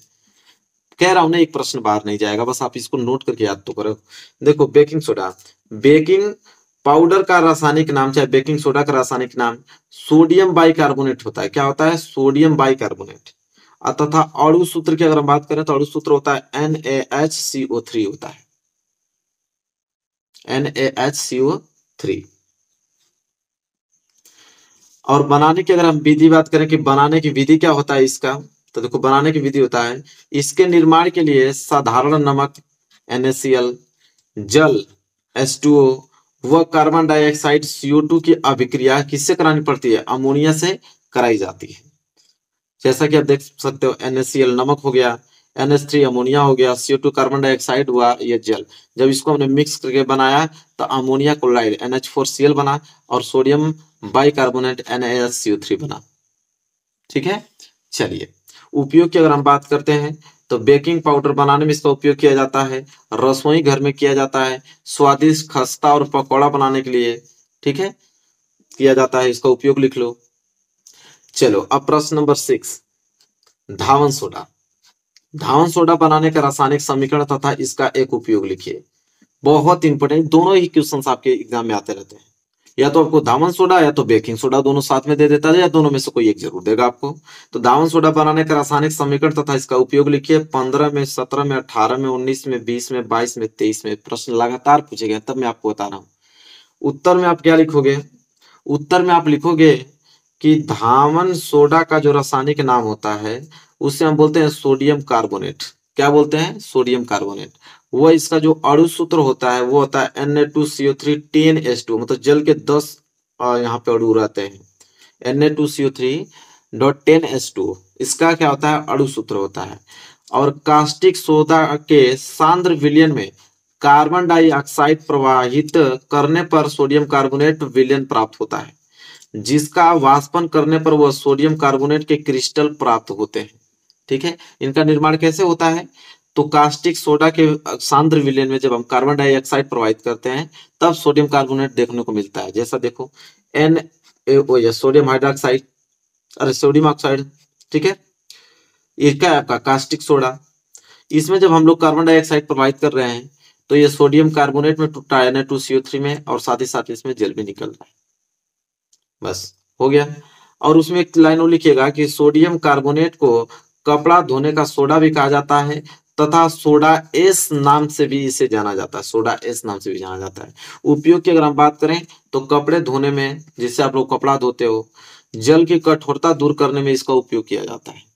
कह रहा हूं ना, एक प्रश्न बाहर नहीं जाएगा, बस आप इसको नोट करके याद तो करो। देखो बेकिंग सोडा, बेकिंग पाउडर का रासायनिक नाम, चाहे बेकिंग सोडा का रासायनिक नाम सोडियम बाइकार्बोनेट होता है। क्या होता है, सोडियम बाइकार्बोनेट। तथा अणु सूत्र की अगर हम बात करें तो अणु सूत्र होता है N A H C O three होता है, N A H C O three. और बनाने की अगर हम विधि बात करें कि बनाने की विधि क्या होता है इसका, तो देखो बनाने की विधि होता है, इसके निर्माण के लिए साधारण नमक एन ए सी एल, जल एच टू ओ व carbon dioxide C O two की अभिक्रिया किससे करानी पड़ती है, अमोनिया से कराई जाती है। जैसा कि आप देख सकते हो, एन ए सी एल नमक हो गया, एन एच थ्री अमोनिया हो गया, C O two carbon dioxide हुआ, ये जल। जब इसको हमने मिक्स करके बनाया तो ammonia chloride N H four C L बना और sodium bicarbonate N A H C O three बना। ठीक है, चलिए उपयोग की अगर हम बात करते हैं तो बेकिंग पाउडर बनाने में इसका उपयोग किया जाता है, रसोई घर में किया जाता है, स्वादिष्ट खस्ता और पकौड़ा बनाने के लिए, ठीक है, किया जाता है, इसका उपयोग लिख लो। चलो अब प्रश्न नंबर सिक्स, धावन सोडा। धावन सोडा बनाने का रासायनिक समीकरण तथा इसका एक उपयोग लिखिए। बहुत इंपॉर्टेंट, दोनों ही क्वेश्चंस आपके एग्जाम में आते रहते हैं। या तो आपको धावन सोडा या तो बेकिंग सोडा, दोनों साथ में दे देता है, या दोनों में से कोई एक जरूर देगा आपको। तो धावन सोडा बनाने का रासायनिक समीकरण तथा इसका उपयोग लिखिए। पंद्रह में, सत्रह में, अठारह में, उन्नीस में, बीस में, बाईस में, तेईस में प्रश्न लगातार पूछे गए, तब मैं आपको बता रहा हूं। उत्तर में आप क्या लिखोगे, उत्तर में आप लिखोगे कि धावन सोडा का जो रासायनिक नाम होता है उसे हम बोलते हैं सोडियम कार्बोनेट। क्या बोलते हैं, सोडियम कार्बोनेट। वह इसका जो अणु सूत्र होता है वो होता है N A two C O three ten H two, मतलब जल के दस यहाँ पे अणु रहते हैं, N A two C O three dot ten H two, इसका क्या होता है अणु सूत्र होता है। और कास्टिक सोडा के सांद्र विलयन में कार्बन डाइऑक्साइड प्रवाहित करने पर सोडियम कार्बोनेट विलयन प्राप्त होता है, जिसका वाष्पन करने पर वह सोडियम कार्बोनेट के क्रिस्टल प्राप्त होते हैं। ठीक है, इनका निर्माण कैसे होता है, तो कास्टिक सोडा के सांद्र विलयन में जब हम कार्बन डाइऑक्साइड प्रवाहित करते हैं तब सोडियम कार्बोनेट देखने को मिलता है। जैसा देखो एन ए सोडियम हाइड्रोक्साइड, अरे सोडियम ऑक्साइड, ठीक है, ये क्या है आपका कास्टिक सोडा। इसमें जब हम लोग कार्बन डाइऑक्साइड प्रवाहित कर रहे हैं तो ये सोडियम कार्बोनेट में टूटा है N A two C O three में, और साथ ही साथ इसमें जल भी निकल रहा है। बस हो गया। और उसमें एक लाइन और लिखिएगा कि सोडियम कार्बोनेट को कपड़ा धोने का सोडा भी कहा जाता है तथा सोडा एस नाम से भी इसे जाना जाता है, सोडा एस नाम से भी जाना जाता है। उपयोग की अगर हम बात करें तो कपड़े धोने में, जिससे आप लोग कपड़ा धोते हो, जल की कठोरता दूर करने में इसका उपयोग किया जाता है।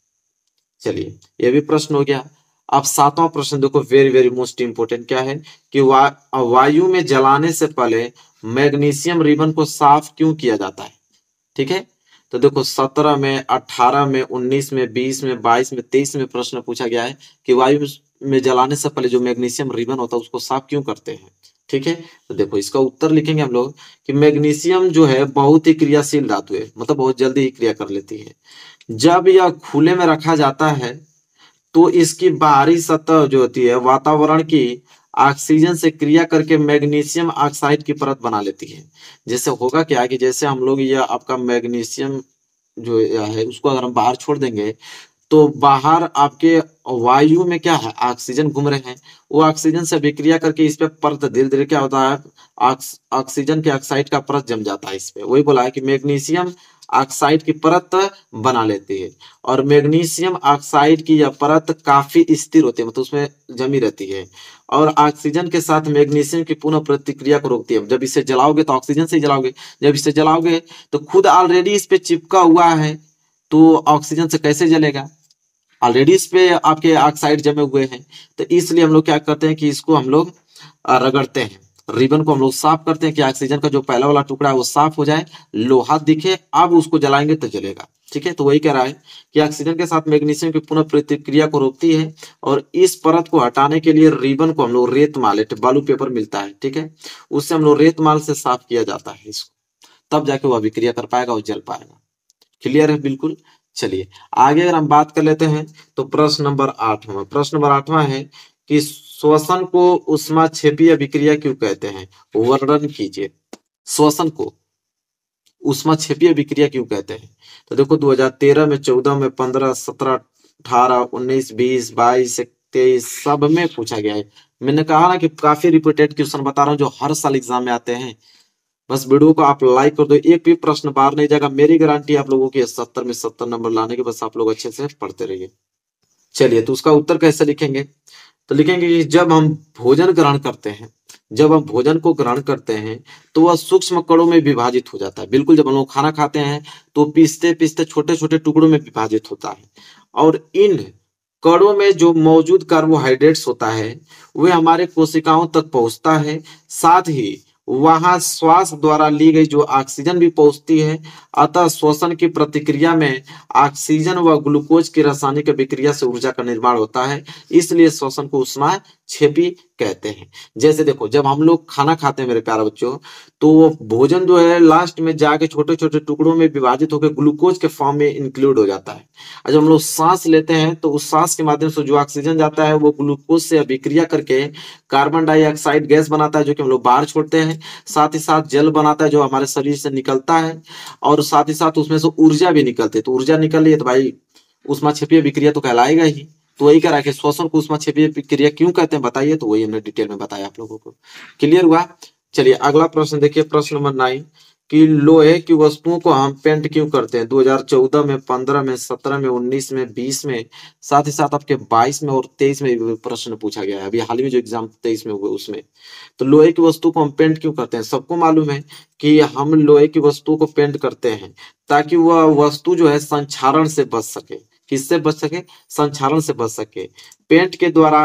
चलिए यह भी प्रश्न हो गया। अब सातवां प्रश्न देखो, वेरी वेरी मोस्ट इंपोर्टेंट, क्या है कि वा, वायु में जलाने से पहले मैग्नीशियम रिबन को साफ क्यों किया जाता है। ठीक है, तो देखो सत्रह में, अठारह में, उन्नीस में, बीस में, बाईस में, तेईस में प्रश्न पूछा गया है कि वायु में जलाने से पहले जो मैग्नीशियम रिबन होता है उसको साफ क्यों करते हैं। ठीक है, तो देखो इसका उत्तर लिखेंगे हम लोग कि मैग्नीशियम जो है बहुत ही क्रियाशील धातु है, मतलब बहुत जल्दी ही क्रिया कर लेती है। जब यह खुले में रखा जाता है तो इसकी बाहरी सतह जो होती है वातावरण की ऑक्सीजन से क्रिया करके मैग्नीशियम ऑक्साइड की परत बना लेती है। जैसे होगा क्या कि जैसे हम लोग यह आपका मैग्नीशियम जो है उसको अगर हम बाहर छोड़ देंगे तो बाहर आपके वायु में क्या है ऑक्सीजन घूम रहे हैं, वो ऑक्सीजन से अभिक्रिया करके इस पे परत धीरे धीरे क्या होता है ऑक्सीजन के ऑक्साइड का परत जम जाता है इस पे। वही बोला है कि मैग्नीशियम ऑक्साइड की परत बना लेती है, और मैग्नीशियम ऑक्साइड की यह परत काफी स्थिर होती है, मतलब उसमें जमी रहती है, और ऑक्सीजन के साथ मैग्नीशियम की पुनः प्रतिक्रिया को रोकती है। जब इसे जलाओगे तो ऑक्सीजन से ही जलाओगे, जब इसे जलाओगे तो खुद ऑलरेडी इस पे चिपका हुआ है तो ऑक्सीजन से कैसे जलेगा, ऑलरेडी इस पे आपके ऑक्साइड जमे हुए हैं। तो इसलिए हम लोग क्या करते हैं कि इसको हम लोग रगड़ते हैं, रिबन को हम लोग साफ करते हैं कि ऑक्सीजन का जो पहला वाला टुकड़ा है वो साफ हो जाए, लोहा दिखे, अब उसको जलाएंगे तो जलेगा। ठीक है, तो वही कह रहा है कि ऑक्सीजन के साथ मैग्नीशियम की पुनः प्रतिक्रिया को रोकती है, और इस परत को हटाने के लिए रिबन को हम लोग रेत माल, बालू पेपर मिलता है, ठीक है, उससे हम लोग रेत माल से साफ किया जाता है इसको, तब जाके वो अभिक्रिया कर पाएगा और जल पाएगा। क्लियर है बिल्कुल। चलिए आगे अगर हम बात कर लेते हैं तो प्रश्न नंबर आठवां प्रश्न नंबर आठवां है कि श्वसन को ऊष्माक्षेपीय अभिक्रिया क्यों कहते हैं, वर्णन कीजिए। श्वसन को ऊष्माक्षेपीय अभिक्रिया क्यों कहते हैं, तो देखो दो हज़ार तेरह में, चौदह में, पंद्रह, सत्रह, अठारह, उन्नीस, बीस, बाईस, तेईस सब में पूछा गया है। मैंने कहा ना कि काफी रिपीटेड क्वेश्चन बता रहा हूँ जो हर साल एग्जाम में आते हैं। बस वीडियो को आप लाइक कर दो, एक भी प्रश्न बाहर नहीं जाएगा, मेरी गारंटी आप लोगों की सत्तर में सत्तर नंबर लाने के, बस आप लोग अच्छे से पढ़ते रहिए। चलिए तो उसका उत्तर कैसे लिखेंगे, तो लिखेंगे कि जब हम भोजन ग्रहण करते हैं, जब हम भोजन को ग्रहण करते हैं तो वह सूक्ष्म कणों में विभाजित हो जाता है। बिल्कुल जब हम लोग खाना खाते हैं तो पीसते पीसते छोटे छोटे टुकड़ों में विभाजित होता है, और इन कणों में जो मौजूद कार्बोहाइड्रेट्स होता है वह हमारे कोशिकाओं तक पहुंचता है, साथ ही वहां श्वास द्वारा ली गई जो ऑक्सीजन भी पहुंचती है। अतः श्वसन की प्रतिक्रिया में ऑक्सीजन व ग्लूकोज की रासायनिक अभिक्रिया से ऊर्जा का निर्माण होता है, इसलिए श्वसन को ऊष्माक्षेपी कहते हैं। जैसे देखो जब हम लोग खाना खाते हैं मेरे प्यारे बच्चों, तो वो भोजन जो है लास्ट में जाके छोटे छोटे टुकड़ों में विभाजित होकर ग्लूकोज के फॉर्म में इंक्लूड हो जाता है। और जब हम लोग सांस लेते हैं तो उस सांस के माध्यम से जो ऑक्सीजन जाता है वो ग्लूकोज से अभिक्रिया करके कार्बन डाइऑक्साइड गैस बनाता है जो कि हम लोग बाहर छोड़ते हैं, साथ ही साथ जल बनाता है जो हमारे शरीर से निकलता है, और साथ ही साथ उसमें से ऊर्जा भी निकलती है। तो ऊर्जा निकल रही है तो भाई ऊष्माक्षेपीय अभिक्रिया तो कहलाएगा ही। तो वही कह रहा है कि श्वसन को ऊष्माक्षेपीय अभिक्रिया क्यों कहते हैं बताइए, तो वही हमने डिटेल में बताया आप लोगों को। क्लियर हुआ। चलिए अगला प्रश्न देखिए, प्रश्न नंबर नाइन कि लोहे की वस्तुओं को हम पेंट क्यों करते हैं। दो हज़ार चौदह में, पंद्रह में, सत्रह में, उन्नीस में, बीस में, साथ ही साथ आपके बाईस में और तेईस में भी प्रश्न पूछा गया है। अभी हाल ही में जो एग्जाम तेईस में हुए उसमें, तो लोहे की वस्तु को हम पेंट क्यों करते हैं। सबको मालूम है कि हम लोहे की वस्तु को पेंट करते हैं ताकि वह वस्तु जो है संक्षारण से बच सके। किससे बच सके, संक्षारण से बच सके। पेंट के द्वारा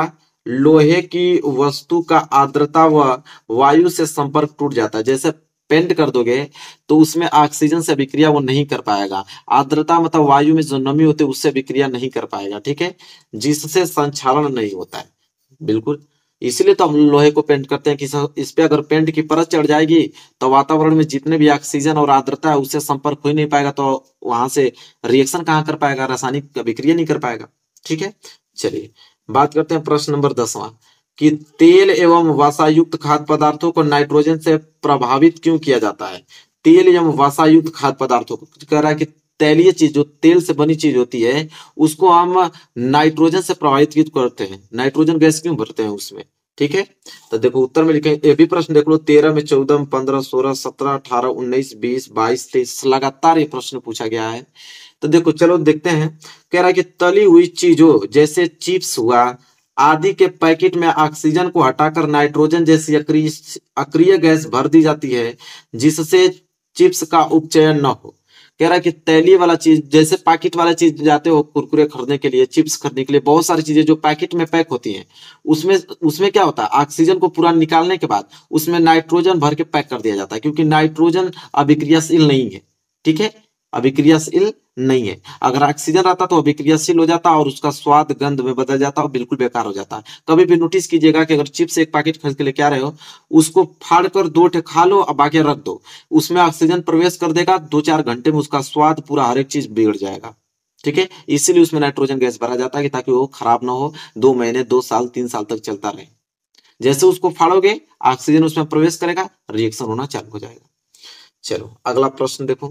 लोहे की वस्तु का आर्द्रता व वायु से संपर्क टूट जाता है। जैसे पेंट कर दोगे तो उसमें ऑक्सीजन से अभिक्रिया वो नहीं कर पाएगा। आर्द्रता मतलब वायु में जो नमी होती है उससे अभिक्रिया नहीं कर पाएगा, ठीक है, जिससे संक्षारण नहीं होता है। बिल्कुल, इसीलिए तो हम लोहे को पेंट करते हैं कि इस पे अगर पेंट की परत चढ़ जाएगी तो वातावरण में जितने भी ऑक्सीजन और आर्द्रता है उससे संपर्क हो ही नहीं पाएगा, तो वहां से रिएक्शन कहाँ कर पाएगा, रासायनिक अभिक्रिया नहीं कर पाएगा। ठीक है, चलिए बात करते हैं प्रश्न नंबर दसवां कि तेल एवं वसायुक्त खाद्य पदार्थों को नाइट्रोजन से प्रभावित क्यों किया जाता है। तेल एवं वसायुक्त खाद्य पदार्थों को कह रहा है कि तैलीय चीज जो तेल से बनी चीज होती है उसको हम नाइट्रोजन से प्रभावित क्यों करते हैं, नाइट्रोजन गैस क्यों भरते हैं उसमें। ठीक है, तो देखो उत्तर में लिखे, ये भी प्रश्न देख लो, तेरह में, चौदह में, पंद्रह, सोलह, सत्रह, अठारह, उन्नीस, बीस, बाईस, तेईस, लगातार ये प्रश्न पूछा गया है। तो देखो चलो देखते हैं, कह रहा है कि तली हुई चीजों जैसे चिप्स हुआ आदि के पैकेट में ऑक्सीजन को हटाकर नाइट्रोजन जैसी अक्रिय अक्रिय गैस भर दी जाती है जिससे चिप्स का उपचयन न हो। कह रहा है कि तैलीय वाला चीज जैसे पैकेट वाला चीज जाते हो कुरकुरे खरीदने के लिए, चिप्स खरीदने के लिए, बहुत सारी चीजें जो पैकेट में पैक होती हैं उसमें उसमें क्या होता है, ऑक्सीजन को पूरा निकालने के बाद उसमें नाइट्रोजन भर के पैक कर दिया जाता है, क्योंकि नाइट्रोजन अभिक्रियाशील नहीं है। ठीक है, अभिक्रियाशील नहीं है। अगर ऑक्सीजन रहता तो अभिक्रियाशील हो जाता और उसका स्वाद गंध में बदल जाता और बिल्कुल बेकार हो जाता। कभी भी नोटिस कीजिएगा कि अगर चिप्स एक पैकेट खरीद के लेके आ रहे हो, उसको फाड़ कर दो ठे खा लो और बाकी रख दो, उसमें ऑक्सीजन प्रवेश कर देगा, दो चार घंटे में उसका स्वाद पूरा हर एक चीज बिगड़ जाएगा। ठीक है, इसीलिए उसमें नाइट्रोजन गैस भरा जाता है कि ताकि वो खराब ना हो, दो महीने दो साल तीन साल तक चलता रहे। जैसे उसको फाड़ोगे ऑक्सीजन उसमें प्रवेश करेगा, रिएक्शन होना चालू हो जाएगा। चलो अगला प्रश्न देखो,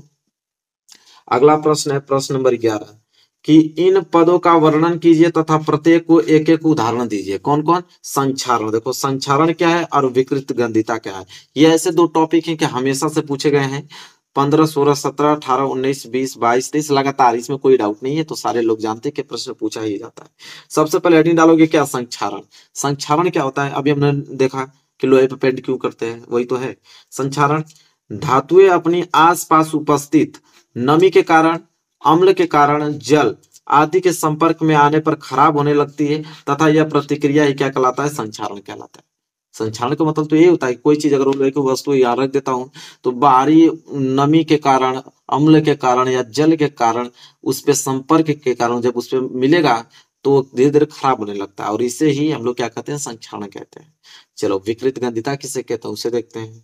अगला प्रश्न है प्रश्न नंबर ग्यारह कि इन पदों का वर्णन कीजिए तथा प्रत्येक को एक एक उदाहरण दीजिए। कौन कौन, संक्षारण, देखो संक्षारण क्या है और विकृत गंधिता क्या है। ये ऐसे दो टॉपिक हैं कि हमेशा से पूछे गए हैं, पंद्रह, सोलह, सत्रह, अठारह, उन्नीस, बीस, बाईस, तेईस, लगातार, इसमें कोई डाउट नहीं है, तो सारे लोग जानते हैं कि प्रश्न पूछा ही जाता है। सबसे पहले हेडिंग डालोगे क्या, संक्षारण। संक्षारण क्या होता है, अभी हमने देखा कि लोहे पे पेंट क्यों करते हैं, वही तो है संक्षारण। धातुएं अपनी आसपास उपस्थित नमी के कारण, अम्ल के कारण, जल आदि के संपर्क में आने पर खराब होने लगती है तथा यह प्रतिक्रिया ही क्या कहलाता है, संक्षारण कहलाता है। संक्षारण का मतलब तो ये होता है कि कोई चीज अगर लोहे की वस्तु यहाँ रख देता हूं तो बाहरी नमी के कारण, अम्ल के कारण या जल के कारण, उस पे संपर्क के कारण जब उस पे मिलेगा तो धीरे धीरे खराब होने लगता है, और इसे ही हम लोग क्या कहते हैं, संक्षारण कहते हैं। चलो विकृत गंधिता किसे कहते हैं उसे देखते हैं।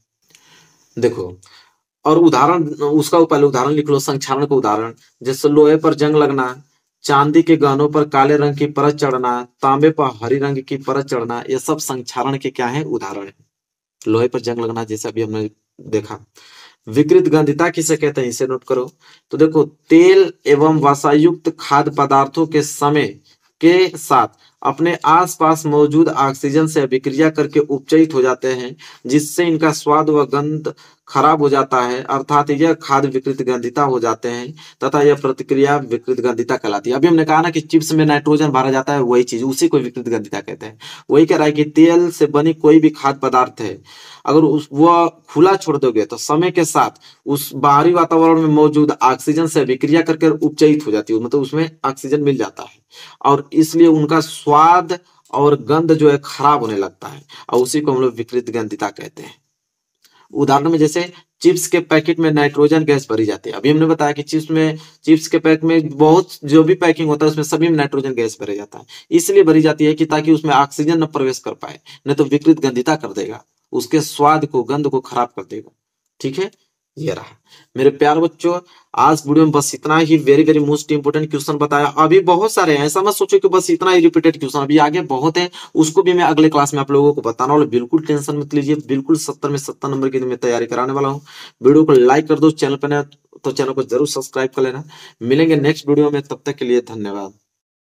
देखो, और उदाहरण उसका पहले उदाहरण लिख लो, संक्षारण का उदाहरण, जैसे लोहे पर जंग लगना, चांदी के गहनों पर काले रंग की परत चढ़ना, तांबे पर हरी रंग की परत चढ़ना, ये सब संक्षारण के क्या है, उदाहरण है। लोहे पर जंग लगना जैसे अभी हमने देखा। विकृत गंधिता किसे कहते हैं इसे नोट करो। तो देखो, तेल एवं वसायुक्त खाद्य पदार्थों के समय के साथ अपने आसपास मौजूद ऑक्सीजन से अभिक्रिया करके उपचयित हो जाते हैं, जिससे इनका स्वाद व गंध खराब हो जाता है, अर्थात यह खाद्य विकृत गंधिता हो जाते हैं तथा यह प्रतिक्रिया विकृत गंधिता कहलाती है। अभी हमने कहा ना कि चिप्स में नाइट्रोजन भरा जाता है, वही चीज, उसी को विकृत गंधिता कहते हैं। वही कह रहा है कि तेल से बनी कोई भी खाद्य पदार्थ है, अगर उस वह खुला छोड़ दोगे तो समय के साथ उस बाहरी वातावरण में मौजूद ऑक्सीजन से अभिक्रिया करके उपचयित हो जाती है, मतलब उसमें ऑक्सीजन मिल जाता है, और इसलिए उनका स्वाद और गंध जो है खराब होने लगता है, और उसी को हम लोग विकृत गंधिता कहते हैं। उदाहरण में जैसे चिप्स के पैकेट में नाइट्रोजन गैस भरी जाती है। अभी हमने बताया कि चिप्स में चिप्स के पैक में बहुत जो भी पैकिंग होता है उसमें सभी में नाइट्रोजन गैस भरा जाता है, इसलिए भरी जाती है कि ताकि उसमें ऑक्सीजन न प्रवेश कर पाए, नहीं तो विकृत गंधिता कर देगा, उसके स्वाद को, गंध को खराब कर देगा। ठीक है, ये रहा मेरे प्यार बच्चों, आज वीडियो में बस इतना ही। Very very most important question बताया। अभी बहुत सारे हैं, ऐसा मत सोचो कि बस इतना ही रिपीटेड क्वेश्चन, अभी आगे बहुत है, उसको भी मैं अगले क्लास में आप लोगों को बताना वाला। बिल्कुल टेंशन मत लीजिए, बिल्कुल सत्तर में सत्तर नंबर की मैं तैयारी कराने वाला हूँ। वीडियो को लाइक कर दो, चैनल पर नया तो चैनल को जरूर सब्सक्राइब कर लेना। मिलेंगे नेक्स्ट वीडियो में, तब तक के लिए धन्यवाद।